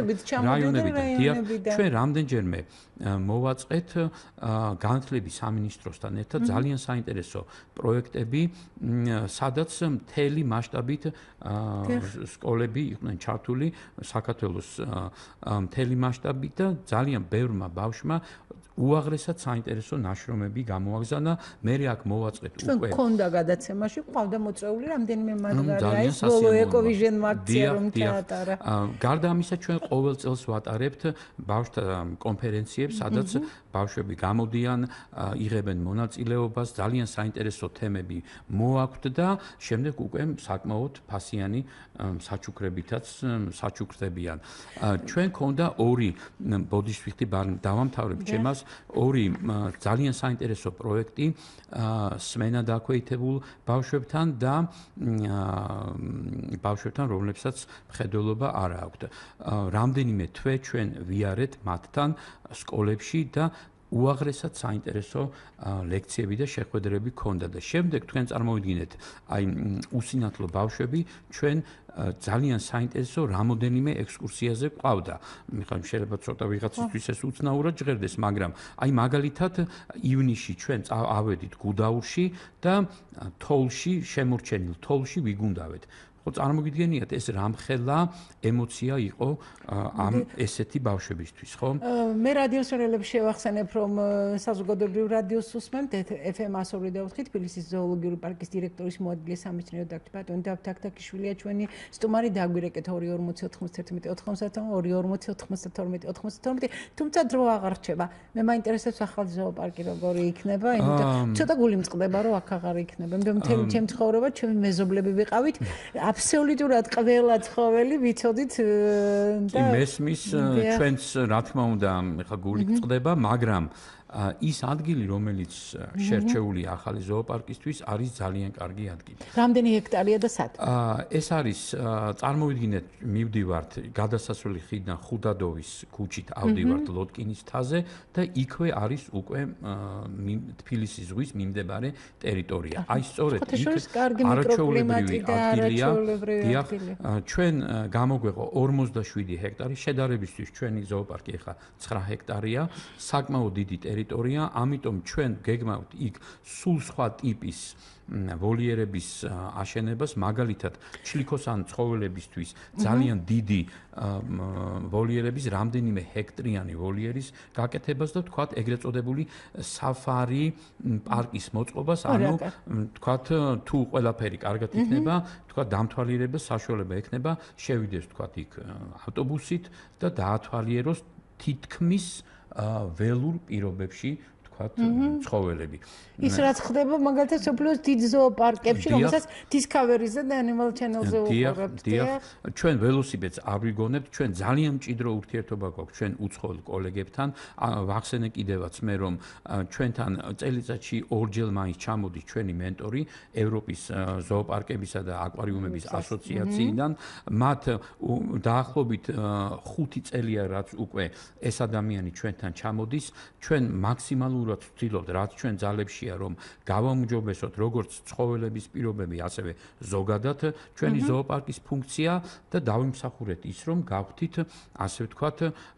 S4: რაიონებიდან. ჩვენ რამდენჯერმე მოვაწყეთ განათლების სამინისტროსთან ერთად ძალიან საინტერესო პროექტები, სადაც მთელი მასშტაბით სკოლები იყვნენ ჩართული საქართველოს მთელი მასშტაბით და ძალიან ბევრმა ბავშვმა უაღრესად საინტერესო ნაშრომები გამოაგზავნა. მე აქ მოვაწყეთ
S2: უკვე. ქონდა გადაცემაში, ყავდა მოწვეული რამდენიმე მაგარი, ეს ბოლო ეკოვიჟენ აქცია რომ ჩაატარა.
S4: გარდა ამისა, ჩვენ ყოველ წელს ვატარებთ ბავშვთა კონფერენციებს, სადაც ბავშვები გამოდიან, იღებენ მონაწილეობას, ძალიან საინტერესო თემები მოაქვთ და შემდეგ უკვე საკმაოდ ფასიანი საჩუქრებითაც საჩუქრდებიან. ჩვენ ქონდა ორი ბოდიშფიხტი დავამთავრებთ ჩემას ორი ძალიან საინტერესო პროექტი სმენა დაქვეითებულ ბავშვებთან და ბავშვებთან, რომლებსაც მხედველობა არ აქვთ. რამდენიმე თვე ჩვენ ვიარეთ მათთან სკოლებში და უაღრესად საინტერესო ლექციები და შეხვედრები ქონდა და შემდეგ თქვენ წარმოვიდგინეთ აი უსინათლო ბავშვები ჩვენ ძალიან საინტერესო რამოდენიმე ექსკურსიაზე ყავდა. მიხარ შეიძლება ცოტა ვიღაცისთვის ეს უცნაურად ჟღერდეს, მაგრამ აი მაგალითად ივნისში ჩვენ ავედით გუდაურში და თოლში, შემორჩენილ თოლში ვიგუნდავეთ. ხო წარმოგიდგენიათ ეს რამხელა ემოცია იყო ამ ესეთი ბავშვებისთვის, ხო?
S2: მე რადიოსურელებს შევახსენებ, რომ საზოგადოებრივ რადიოს უსმენთ ეფ ემ one oh four თბილისის ზოოლოგიური პარკის დირექტორის მოადგილე სამეცნიერო დაქტი ბატონი დავით თაქთაქიშვილია ჩვენი სტუმარი დაგვირეკეთ ორი ორმოცი ოთხმოცდაერთმეტი ოთხმოცდაათი ორი ორმოცი ოთხმოცდათორმეტი ოთხმოცდათორმეტი თუმცა დრო აღარ რჩება. მე მაინტერესებს ახალი ზოოპარკი როგორი იქნება, იმიტომ ცოტა გული მწყდება რომ აქ აღარ იქნება. მე მთელი ჩემი ცხოვრება ჩემი მეზობლები ვიყავით, აბსოლუტურად ყველა ცხოველი ვიცოდით
S4: და მესმის ჩვენც რა თქმა უნდა ხა გული წყდება, მაგრამ ის ადგილი, რომელიც შერჩეული ახალი ზოოპარკისთვის არის ძალიან კარგი ადგილი.
S2: რამდენი ჰექტარია და სად?
S4: ეს არის წარმოვიდგინეთ, მივდივართ გადასასვლელი ხიდიდან ხუდადოვის ქუჩით ავდივართ ლოტკინის მთაზე და იქვე არის უკვე თბილისის ზღვის მიმდებარე ტერიტორია. აი სწორედ იქ არაჩვეულებრივი ადგილია. დიახ, ჩვენ გამოგვეყო ორმოცდაშვიდი ჰექტარი, შედარებისთვის ჩვენი ზოოპარკი ახლა ცხრა ჰექტარია, საკმაოდ დიდი ტერიტორია. ამიტომ ჩვენ გეგმავთ იქ სულ სხვა ტიპის ვოლიერების აშენებას, მაგალითად, ჩლიქოსან ცხოველებისთვის ძალიან დიდი ვოლიერების, რამდენიმე ჰექტრიანი ვოლიერის გაკეთებას და თქვათ ეგრეთ წოდებული საფარი პარკის მოწყობას, ანუ თქვათ თუ ყველაფერი კარგად იქნება, თქვათ დამთვალიერებას საშუალება ექნება, შევიდეს თქვათ იქ ავტობუსით და დაათვალიეროს თითქმის ველურ პირობებში ვთქვათ ცხოველები.
S2: ის რაც ხდება მაგალითად სოფლიოს დიდ ზოოპარკებში, რომელსაც Discovery-ზე და Animal Channel-ზე უყურებთ.
S4: დიახ, ჩვენ ველოსიპედს არ ვიგონებთ, ჩვენ ძალიან მჭიდრო ურთიერთობა გვაქვს ჩვენ უცხოელ კოლეგებთან. ვახსენე კიდევაც მე, რომ ჩვენთან წელიწადში ორჯერ მაინც ჩამოდის ჩვენი მენტორი ევროპის ზოოპარკებისა და აკვარიუმების ასოციაციიდან. მათ დაახლოებით ხუთი წელია რაც უკვე ეს ადამიანი ჩვენთან ჩამოდის. ჩვენ მაქსიმალურად ვცდილობთ, რაც ჩვენ ძალებშია, რომ გავაუმჯობესოთ როგორც ცხოველების პირობები, ასევე ზოგადად ჩვენი ზოოპარკის ფუნქცია და დავიმსახურეთ ის, რომ გავხდით, ასე ვთქვათ,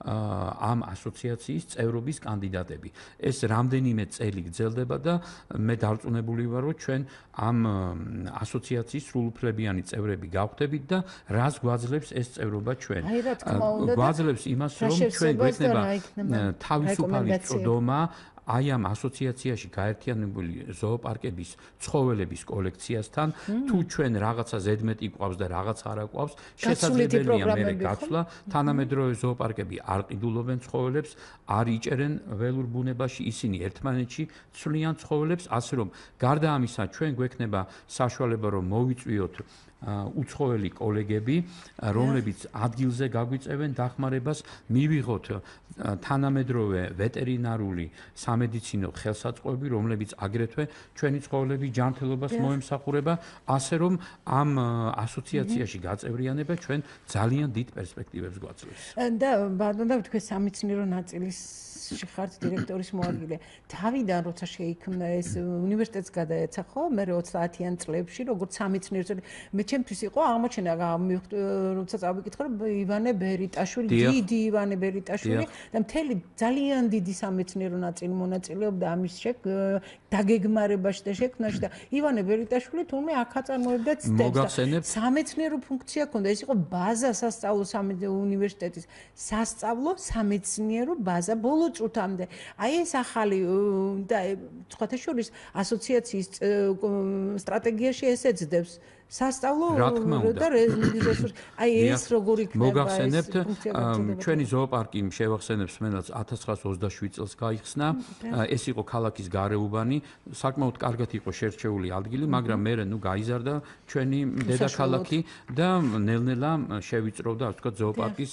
S4: ამ ასოციაციის წევრობის კანდიდატები. ეს რამდენიმე წელი გრძელდება და მე დარწმუნებული ვარ, რომ ჩვენ ამ ასოციაციის სრულუფლებიანი წევრები გავხდებით და რას გვაძლევს ეს წევრობა ჩვენ? გვაძლევს იმას, რომ ჩვენ გვექნება თავისუფალი წოდომა აი ამ ასოციაციაში გაერთიანებული ზოოპარკების ცხოველების კოლექციასთან, თუ ჩვენ რაღაცა ზედმეტი გვყავს და რაღაც არ გვყავს, შესაძლებელია მე გაცვლა, თანამედროვე ზოოპარკები არ ყიდულობენ ცხოველებს, არ იჭერენ ველურ ბუნებაში, ისინი ერთმანეთში ცვლიან ცხოველებს, ასე რომ გარდა ამისა ჩვენ გვექნება საშუალება რომ მოვიწვიოთ უცხოელი კოლეგები, რომლებიც ადგილზე გაგვიწევენ დახმარებას, მივიღოთ თანამედროვე ვეტერინარული სამედიცინო ხელსაწყოები, რომლებიც აგრეთვე ჩვენი ცხოველების ჯანმრთელობას მოემსახურება, ასე რომ ამ ასოციაციაში გაწევრიანება ჩვენ ძალიან დიდ პერსპექტივებს გვაძლევს.
S2: და ბატონო, თქვენ სამეცნიერო ნაწილის ხართ დირექტორის მოადგილე. თავიდან როცა შეიქმნა ეს უნივერსიტეტს გადაეცა ხო, მე ოცდაათიან წლებში, როგორც სამეცნიერო მე ჩემთვის იყო აღმოჩენა, როცა წავიკითხე, რომ ივანე ბერიტაშვილი, დიდი ივანე ბერიტაშვილი და მთელი ძალიან დიდი სამეცნიერო ნაწილი მონაწილეობდა ამის დაგეგმარებაში და შექმნაში და ივანე ბერიტაშვილი თურმე აქ აწარმოებდა ცდებს. სამეცნიერო ფუნქცია ჰქონდა, ეს იყო ბაზა სასწავლო უნივერსიტეტის სასწავლო სამეცნიერო ბაზა ბოლო წუთამდე. აი ეს ახალი და სხვათა შორის ასოციაციის სტრატეგიაში ესეძდებს. სასწავლო და რესურსი. აი ეს როგორ იქნება?
S4: მოგახსენებთ, ჩვენი ზოოპარკი შევახსენებს მენაც ათას ცხრაას ოცდაშვიდ წელს გაიხსნა. ეს იყო ქალაქის გარეუბანი, საკმაოდ კარგად იყო შერჩეული ადგილი, მაგრამ მერე ნუ გაიზარდა ჩვენი დედაქალაქი და ნელ-ნელა შევიწროვდა, ასე ვთქვათ, ზოოპარკის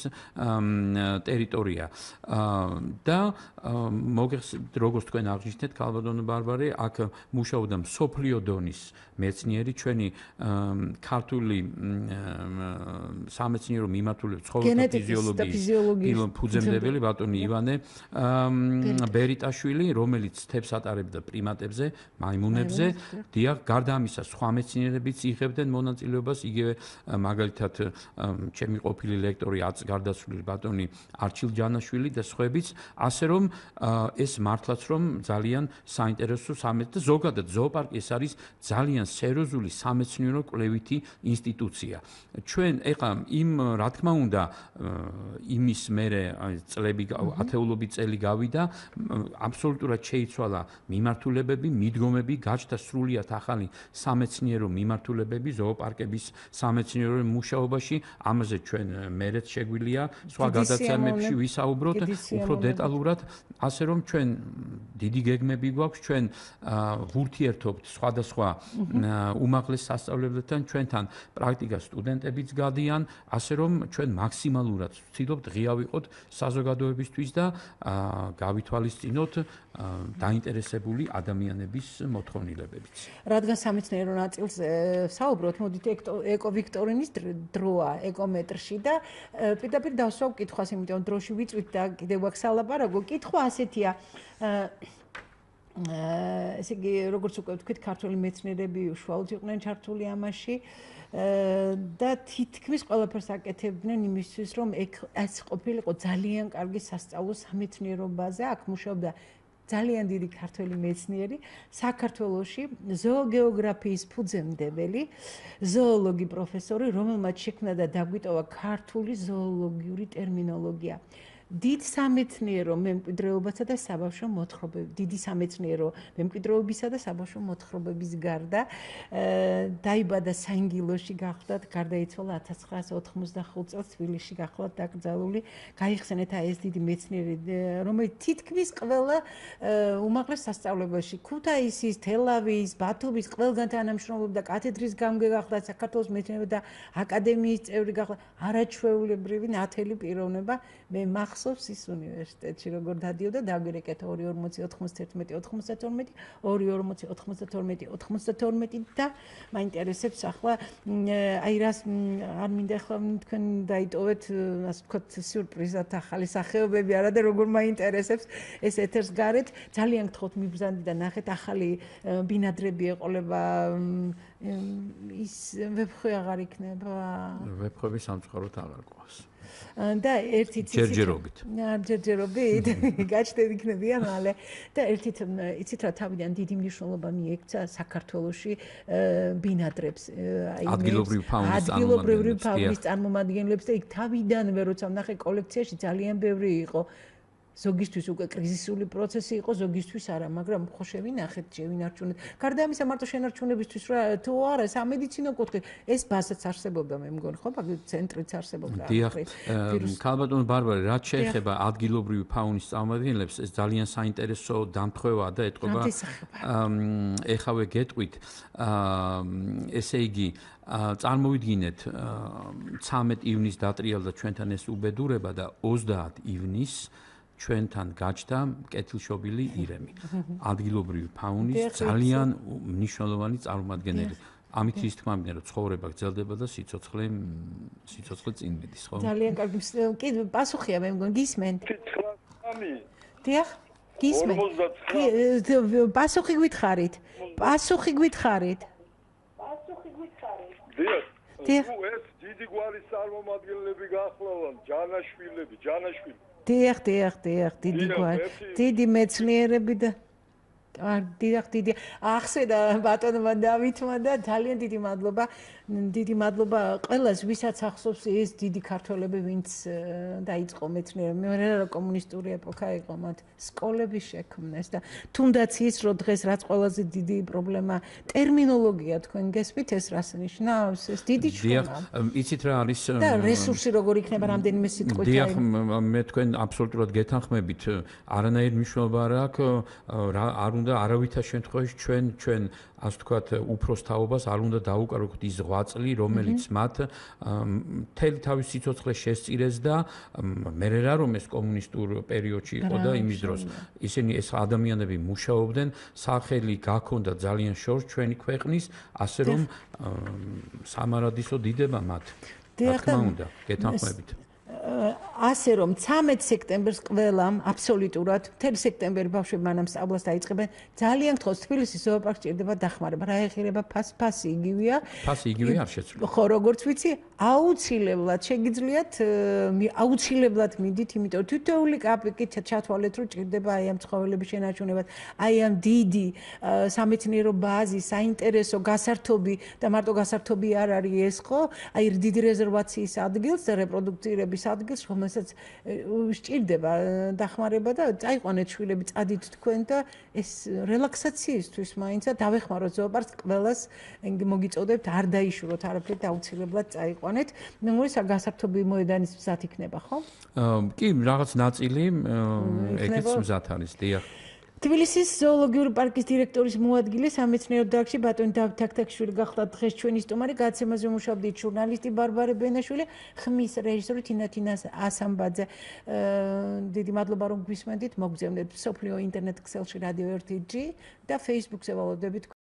S4: ტერიტორია. და მოგეხსენებთ, როგორც თქვენ აღნიშნეთ, ქალბატონო ბარბარე, აქ მუშაობდა მსოფლიო დონის მეცნიერი, ჩვენი ქართული სამეცნიერო მიმართულებით ცხოველთა ფიზიოლოგიის ფუძემდებელი ბატონი ივანე ბერიტაშვილი, რომელიც თებს ატარებდა პრიმატებზე, მაიმუნებზე, დიახ, გარდა ამისა, სხვა მეცნიერებიც იღებდნენ მონაწილეობას, იგივე მაგალითად ჩემი ყოფილი ლექტორი აწ გარდაცვლილი ბატონი არჩილ ჯანაშვილი და სხვაებიც, ასე რომ ეს მართლაც რომ ძალიან საინტერესო სამეცნიერო და ზოგადად ზოოპარკი ეს არის ძალიან სერიოზული სამეცნიერო კვლევითი ინსტიტუცია. ჩვენ ეხლა იმ რა თქმა უნდა იმის მერე წლები ათეულობით წელი გავიდა, აბსოლუტურად შეიცვალა მიმართულებები, მიდგომები, გაჩნდა სრულიად ახალი სამეცნიერო მიმართულებები ზოოპარკების სამეცნიერო მუშაობაში, ამაზე ჩვენ მერეც შეგვიძლია სხვა გადაცემებში ვისაუბროთ უფრო დეტალურად, ასე რომ ჩვენ დიდი გეგმები გვაქვს, ჩვენ ვურთიერთობთ სხვადასხვა უმაღლეს სასწავლებლებთან, ჩვენთან პრაქტიკა სტუდენტებიც გადიან, ასე რომ ჩვენ მაქსიმალურად ვცდილობთ ღია ვიყოთ საზოგადოებისთვის და გავითვალისწინოთ დაინტერესებული ადამიანების მოთხოვნილებებიც.
S2: რადგან სამეცნიერო ნაწილს საუბრობთ, მოდით ეკოვიქტორინის დროა ეკომეტრში და პირდაპირ დავსვავ კითხვას, იმიტომ დროში ვიწვით და კიდევ აქვს სალაპარაკო. კითხვა ასეთია. ესე იგი, როგორც უკვე ვთქვით, ქართველი მეცნიერები უშუალოდ იყვნენ ჩართული ამაში და თითქმის ყველაფერს აკეთებდნენ იმისთვის, რომ ეს ყოფილიყო ძალიან კარგი სასწავლო სამეცნიერო ბაზა, აქ მუშაობდა ძალიან დიდი ქართველი მეცნიერი, საქართველოში ზოოგეოგრაფიის ფუძემდებელი, ზოოლოგი პროფესორი, რომელმაც შექმნა და დაგვიტოვა ქართული ზოოლოგიური ტერმინოლოგია. დიდ სამეცნიერო მემკვიდრეობასა და საბავშვო მოთხრობების, დიდი სამეცნიერო მემკვიდრეობისა და საბავშვო მოთხრობების გარდა დაიბადა საინგილოში, გახლდათ, გარდაიცვალა ათას ცხრაასი ოთხმოცდახუთ წელს თბილისში გახლდათ დაკრძალული, გაიხსენეთ აი ეს დიდი მეცნიერი, რომელიც თითქმის ყველა უმაღლეს სასწავლებელში, ქუთაისის, თელავის, ბათუმის ყველგან თანამშრომლობდა, კათედრის გამგე გახლდათ, საქართველოს მეცნიერებათა და აკადემიის წევრი გახლდათ, არაჩვეულებრივი ნათელი პიროვნება. მე მახსოვს ის უნივერსიტეტში როგორ დადიოდა, დაგვირეკეთ ორი ორმოცი ოთხმოცდაერთმეტი ოთხმოცდათორმეტი, ორი ორმოცი ოთხმოცდათორმეტი ოთხმოცდათორმეტი და მაინტერესებს ახლა აი რას არ მინდა ახლა თქვენ დაიტოვეთ, ასე ვთქვათ, სიურპრიზად ახალი სახეობები არა და როგორ მაინტერესებს ეს ეთერს გარეთ, ძალიან გთხოვთ მიბრძანდი და ნახეთ ახალი ბინადრები ეყოლება ის ვებხვი აღარ იქნება.
S4: ვებხვები სამწუხაროდ აღარ გვყავს.
S2: და ერთი
S4: ჯერჯერობით.
S2: ჯერჯერობით გაჩნდები იქნებიან მალე და ერთით იცით რა თავიდან დიდი მნიშვნელობა მიექცა საქართველოში ბინადრებს,
S4: აი ადგილობრივი ფაუნის
S2: წარმომადგენლებს და იქ თავიდანვე როცა ვნახე კოლექციაში ძალიან ბევრი იყო. ზოგისთვის უკვე კრიზისული პროცესი იყო, ზოგისთვის არა, მაგრამ ხო შევინახეთ, შევინარჩუნეთ. გარდა ამისა, მარტო შენარჩუნებისთვის რა თუ არა, სამედიცინო კუთხე, ეს ბაზაც არსებობდა, მე მგონი, ხო, მაგ ცენტრიც არსებობდა.
S4: დიახ, ქალბატონო ბარბარე, რაც შეეხება ადგილობრივი ფაუნის წარმომადგენლებს, ეს ძალიან საინტერესო დამთხვევაა და ეტყობა ეხავე გეტყვით, ესე იგი წარმოვიდგინეთ, ცამეტი ივნის დატრიალდა ჩვენთან ეს უბედურება და ოცდაათ ივნის ჩვენთან გაჩნდა კეთილშობილი ირემი. ადგილობრივი ფაუნის ძალიან მნიშვნელოვანი წარმომადგენელი. ამით ის თქმა მინდა, რომ ცხოვრება გრძელდება და სიცოცხლე სიცოცხლე წინ მიდის, ხო?
S2: ძალიან კარგი. კი, პასუხია, მე მგონი, გისმენთ? დიახ, გისმენთ. პასუხი გითხარით. პასუხი გითხარით.
S8: პასუხი გითხარით. დიახ. თუ ეს დიდი გვარის წარმომადგენლები გახლავენ, ჯანაშვილები, ჯანაშვილი
S2: დიახ, დიახ, დიახ, დიდი გვარი, დიდი მეცნიერები და დიახ, დიდი ახსენა ბატონმა დავითმა და ძალიან დიდი მადლობა, დიდი მადლობა ყველას, ვისაც ახსოვს ეს დიდი ქართველები, ვინც დაიწყო მეცნიერება. მე რა კომუნისტური ეპოქა იყო მათ სკოლები შექმნეს და თუნდაც ის, რომ დღეს რაც ყველაზე დიდი პრობლემა ტერმინოლოგია, თქვენ გესმით ეს რას ნიშნავს? ეს დიდი შრომა.
S4: დიახ, იცით რა არის
S2: და რესურსი როგორ იქნება რამდენიმე სიტყვით?
S4: დიახ, მე თქვენ აბსოლუტურად გეთანხმებით, არანაირი მნიშვნელობა არ აქვს, არ უნდა არავითარ შემთხვევაში ჩვენ ჩვენ ასე ვთქვათ, უფროს თაობას არ უნდა დაუკარგოთ ის ღვაწლი, რომელიც მათ მთელი თავის სიცოცხლე შესწირეს და მე რა რომ ეს კომუნისტურ პერიოდში იყო და იმის დროს ისინი ეს ადამიანები მუშაობდნენ, სახელი გაქონდა ძალიან შორს ჩვენი ქვეყნის, ასე რომ სამარადისო დიდება მათ. რა თქმა უნდა, გეთანხმებით.
S2: ასე რომ ცამეტ სექტემბერს ყველამ აბსოლუტურად მთელი სექტემბერი ბავშვები მანამ სწავლას დაიწყებენ ძალიან გთხოვს თბილისის ზოოპარკს ჭირდება დახმარება რა ეხება ფასი იგივეა
S4: ფასი იგივე არ შეცვლა
S2: ხო როგორც ვიცი აუცილებლად შეგიძლიათ აუცილებლად მიდით იმიტომ თითოეული კაპიკით ჩათვალეთ რომ ჭირდება აი ამ ცხოველების შენარჩუნებად აი ამ დიდი სამეცნიერო ბაზი საინტერესო გასართობი და მარტო გასართობი არ არის ეს ხო აი დიდი რეზერვაციის ადგილს და რეპროდუქცირების ადგილს რომელსაც სჭირდება დახმარება და წაიყვანეთ შვილები წადით თქვენ და ეს რელაქსაციისთვის მაინც დავეხმაროთ ზოოპარკს ყველას მოგიწოდებთ არ დაიშუროთ არაფერი და აუცილებლად წაიყვანეთ მეგონა გასართობი მოედანის მზად იქნება ხო?
S4: კი რაღაც ნაწილი ეგეც მზად არის დიახ
S2: თბილისის ზოოლოგიური პარკის დირექტორის მოადგილე სამეცნიერო დარგში ბატონი დავით თაქთაქიშვილი გახლავთ დღეს ჩვენი სტუმარი გადაცემაზე მუშაობდით ჟურნალისტი ბარბარე ბენაშვილი ხმის რეჟისორი თინათინა ასამბაძე დიდი მადლობა რომ გვისმენთ მოგზავნეთ სოფლიო ინტერნეტ ქსელში რადიო ერთი ჯი და Facebook-ზე ვალოდებით